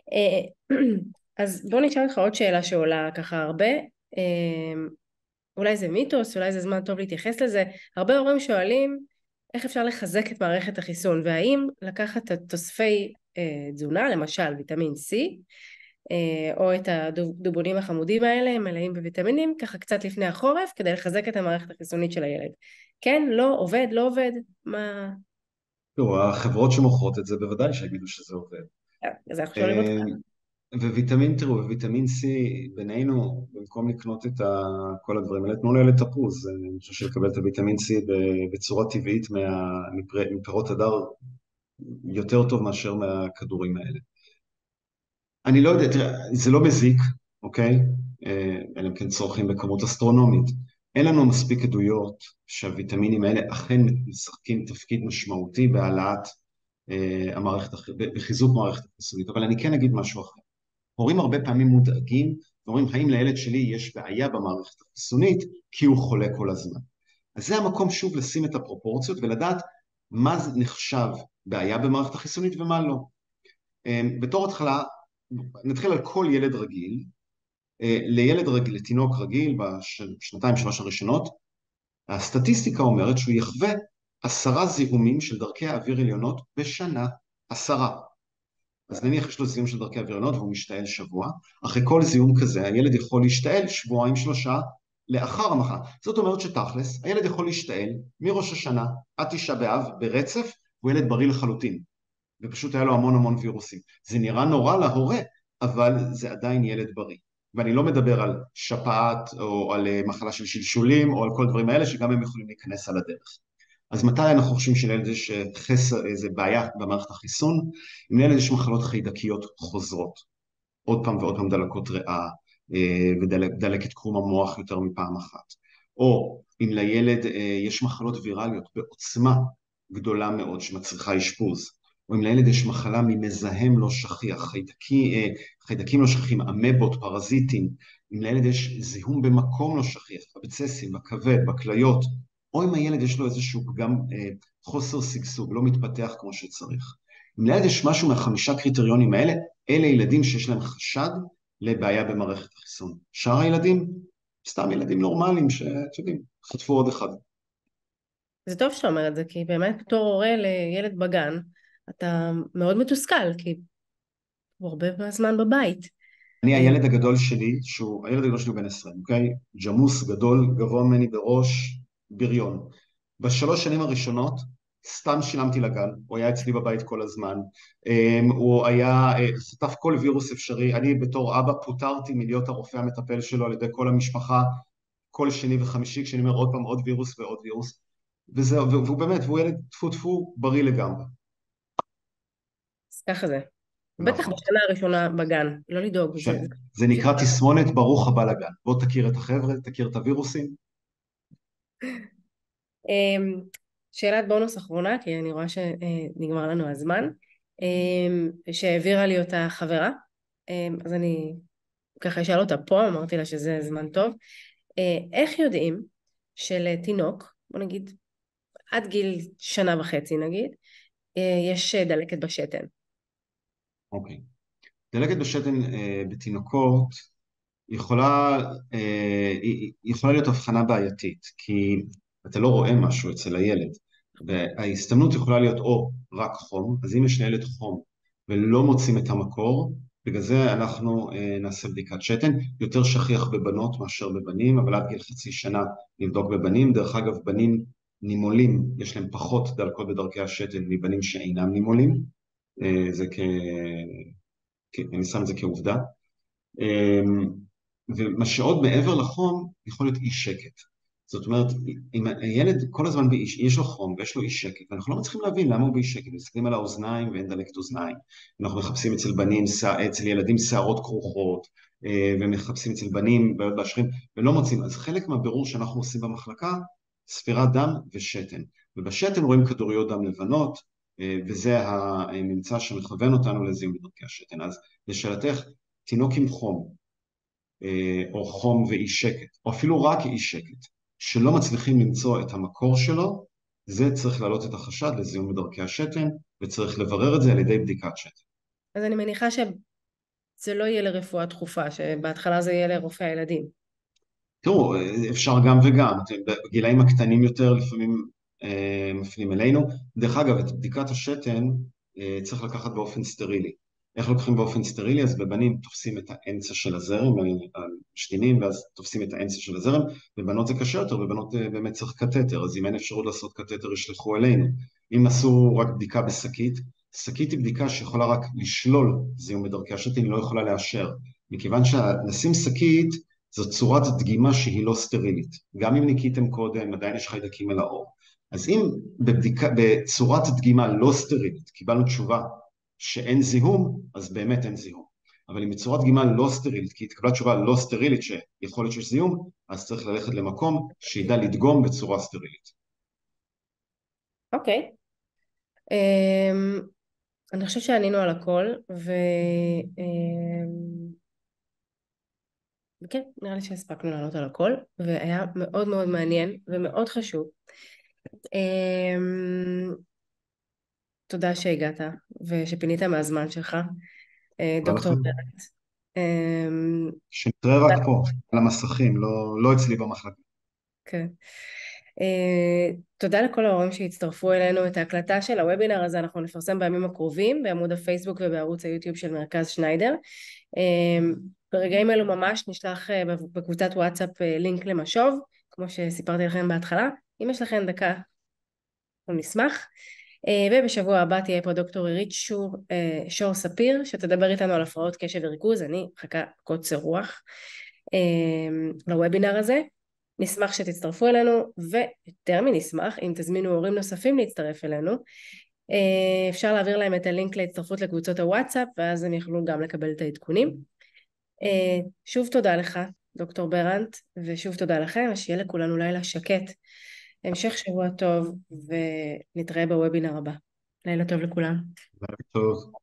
אז בוא נשאל אותך עוד שאלה שעולה ככה הרבה, אולי זה מיתוס, אולי זה זמן טוב להתייחס לזה, הרבה הורים שואלים איך אפשר לחזק את מערכת החיסון, והאם לקחת את תוספי תזונה, למשל ויטמין C, או את הדובונים החמודים האלה, הם מלאים בוויטמינים, ככה קצת לפני החורף, כדי לחזק את המערכת החיסונית של הילד. כן, לא, עובד, לא עובד, מה... תראו, החברות שמוכרות את זה בוודאי שיגידו שזה עובד. אז אנחנו שואלים אותך. תראו, וויטמין C בינינו, במקום לקנות את כל הדברים האלה, תנו לילד תפוז. אני חושב שלקבל את הוויטמין C בצורה טבעית מפירות הדר יותר טוב מאשר מהכדורים האלה. אני לא יודע, תראה, זה לא מזיק, אוקיי? אלא אם כן צורכים בכמות אסטרונומית. אין לנו מספיק עדויות שהוויטמינים האלה אכן משחקים תפקיד משמעותי בהעלאת בחיזוק מערכת החיסונית, אבל אני כן אגיד משהו אחר. הורים הרבה פעמים מודאגים ואומרים, האם לילד שלי יש בעיה במערכת החיסונית כי הוא חולה כל הזמן. אז זה המקום שוב לשים את הפרופורציות ולדעת מה נחשב בעיה במערכת החיסונית ומה לא. בתור התחלה, נתחיל על כל ילד רגיל, לילד רגיל, לתינוק רגיל בשנתיים שלוש הראשונות, הסטטיסטיקה אומרת שהוא יחווה 10 זיהומים של דרכי האוויר עליונות בשנה, 10. אז נניח יש לו זיהום של דרכי האוויר עליונות והוא משתעל שבוע, אחרי כל זיהום כזה הילד יכול להשתעל שבועיים שלושה לאחר המחלה. זאת אומרת שתכלס, הילד יכול להשתעל מראש השנה עד 9 באב ברצף, הוא ילד בריא לחלוטין, ופשוט היה לו המון המון וירוסים. זה נראה נורא להורה, אבל זה עדיין ילד בריא. ואני לא מדבר על שפעת או על מחלה של שלשולים או על כל דברים האלה שגם הם יכולים להיכנס על הדרך. אז מתי אנחנו חושבים שלילד יש איזה בעיה במערכת החיסון? אם לילד יש מחלות חיידקיות חוזרות, עוד פעם ועוד פעם דלקות ריאה, ודלקת קרום המוח יותר מפעם אחת. או אם לילד יש מחלות ויראליות בעוצמה גדולה מאוד שמצריכה אשפוז, או אם לילד יש מחלה ממזהם לא שכיח, חיידקים לא שכיחים, אמבות, פרזיטים, אם לילד יש זיהום במקום לא שכיח, בבצסים, בכבד, בכליות, או אם הילד יש לו איזשהו פגם חוסר שגשוג, לא מתפתח כמו שצריך. אם לילד יש משהו מהחמישה קריטריונים האלה, אלה ילדים שיש להם חשד לבעיה במערכת החיסון. שאר הילדים, סתם ילדים נורמליים שיודעים, חטפו עוד אחד. זה טוב שאתה אומר את זה, כי באמת בתור הורה לילד בגן, אתה מאוד מתוסכל, כי הוא הרבה מהזמן בבית. הילד הגדול שלי הוא בן 20, אוקיי? ג'מוס גדול, גבוה ממני בראש, בריון. בשלוש שנים הראשונות, סתם שילמתי לגן, הוא היה אצלי בבית כל הזמן, הוא היה, חטף כל וירוס אפשרי, אני בתור אבא פוטרתי מלהיות הרופא המטפל שלו על ידי כל המשפחה, כל שני וחמישי, כשאני אומר עוד פעם עוד וירוס ועוד וירוס, והוא באמת, והוא ילד טפו טפו בריא לגמרי. אז ככה זה. בטח נכון. בשנה הראשונה בגן, לא לדאוג. זה נקרא תסמונת ברוך הבא לגן. בוא תכיר את החבר'ה, תכיר את הווירוסים. שאלת בונוס אחרונה, כי אני רואה שנגמר לנו הזמן, שהעבירה לי אותה חברה, אז אני ככה אשאל אותה פה, אמרתי לה שזה זמן טוב. איך יודעים שלתינוק, בוא נגיד עד גיל שנה וחצי נגיד, יש דלקת בשתן? אוקיי. דלקת בשתן בתינוקות יכולה להיות הבחנה בעייתית, כי אתה לא רואה משהו אצל הילד, וההסתמנות יכולה להיות או רק חום, אז אם יש לילד חום ולא מוצאים את המקור, בגלל זה אנחנו נעשה בדיקת שתן, יותר שכיח בבנות מאשר בבנים, אבל עד גיל חצי שנה נבדוק בבנים. דרך אגב, בנים נימולים, יש להם פחות דלקות בדרכי השתן מבנים שאינם נימולים, אני שם את זה כעובדה. ומה שעוד מעבר לחום יכול להיות אי שקט. זאת אומרת, אם הילד כל הזמן יש לו חום ויש לו אי שקט, ואנחנו לא מצליחים להבין למה הוא באי שקט, מסתכלים על האוזניים ואין דלקת אוזניים, אנחנו מחפשים אצל ילדים שערות כרוכות, ומחפשים אצל בנים בעיות באשרים, ולא מוצאים. אז חלק מהבירור שאנחנו עושים במחלקה, ספירת דם ושתן. ובשתן רואים כדוריות דם לבנות, וזה הממצא שמכוון אותנו לזיהום בדרכי השתן. אז לשאלתך, תינוק עם חום, או חום ואי שקט, או אפילו רק אי שקט, שלא מצליחים למצוא את המקור שלו, זה צריך להעלות את החשד לזיהום בדרכי השתן, וצריך לברר את זה על ידי בדיקת שתן. אז אני מניחה שזה לא יהיה לרפואה דחופה, שבהתחלה זה יהיה לרופא הילדים. תראו, אפשר גם וגם, בגילאים הקטנים יותר לפעמים מפנים אלינו. דרך אגב, את בדיקת השתן צריך לקחת באופן סטרילי. איך לוקחים באופן סטרילי? אז בבנים תופסים את האמצע של הזרם, משתינים, ואז תופסים את האמצע של הזרם, בבנות זה קשה יותר, בבנות באמת צריך קטטר, אז אם אין אפשרות לעשות קטטר, ישלחו אלינו. אם עשו רק בדיקה בשקית, שקית היא בדיקה שיכולה רק לשלול זיהום בדרכי השתן, היא לא יכולה לאשר. מכיוון שנשים שקית, זו צורת דגימה שהיא לא סטרילית. גם אם ניקיתם קודם, עדיין יש חיידקים על העור. אז אם בצורת דגימה לא סטרילית קיבלנו תשובה שאין זיהום, אז באמת אין זיהום. אבל אם בצורת דגימה לא סטרילית, כי התקבלה תשובה לא סטרילית שיכול להיות שיש זיהום, אז צריך ללכת למקום שידע לדגום בצורה סטרילית. אוקיי. אני חושבת שענינו על הכל, וכן, נראה לי שהספקנו לענות על הכל, והיה מאוד מאוד מעניין ומאוד חשוב. תודה שהגעת ושפינית מהזמן שלך, דוקטור ברת. שנתראה רק פה, על המסכים, לא אצלי במחלקה. כן. תודה לכל ההורים שהצטרפו אלינו. את ההקלטה של הוובינר הזה אנחנו נפרסם בימים הקרובים בעמוד הפייסבוק ובערוץ היוטיוב של מרכז שניידר. ברגעים אלו ממש נשלח בקבוצת וואטסאפ לינק למשוב, כמו שסיפרתי לכם בהתחלה. אם יש לכם דקה, אנחנו נשמח. ובשבוע הבא תהיה פה דוקטור עירית שור ספיר, שתדבר איתנו על הפרעות קשב וריכוז. אני מחכה קוצר רוח לוובינר הזה. נשמח שתצטרפו אלינו, ויותר מנשמח אם תזמינו הורים נוספים להצטרף אלינו. אפשר להעביר להם את הלינק להצטרפות לקבוצות הוואטסאפ, ואז הם יוכלו גם לקבל את העדכונים. שוב תודה לך, דוקטור ברנט, ושוב תודה לכם, ושיהיה לכולנו לילה שקט. המשך שבוע טוב, ונתראה בוובינר הבא. לילה טוב לכולם. לילה טוב.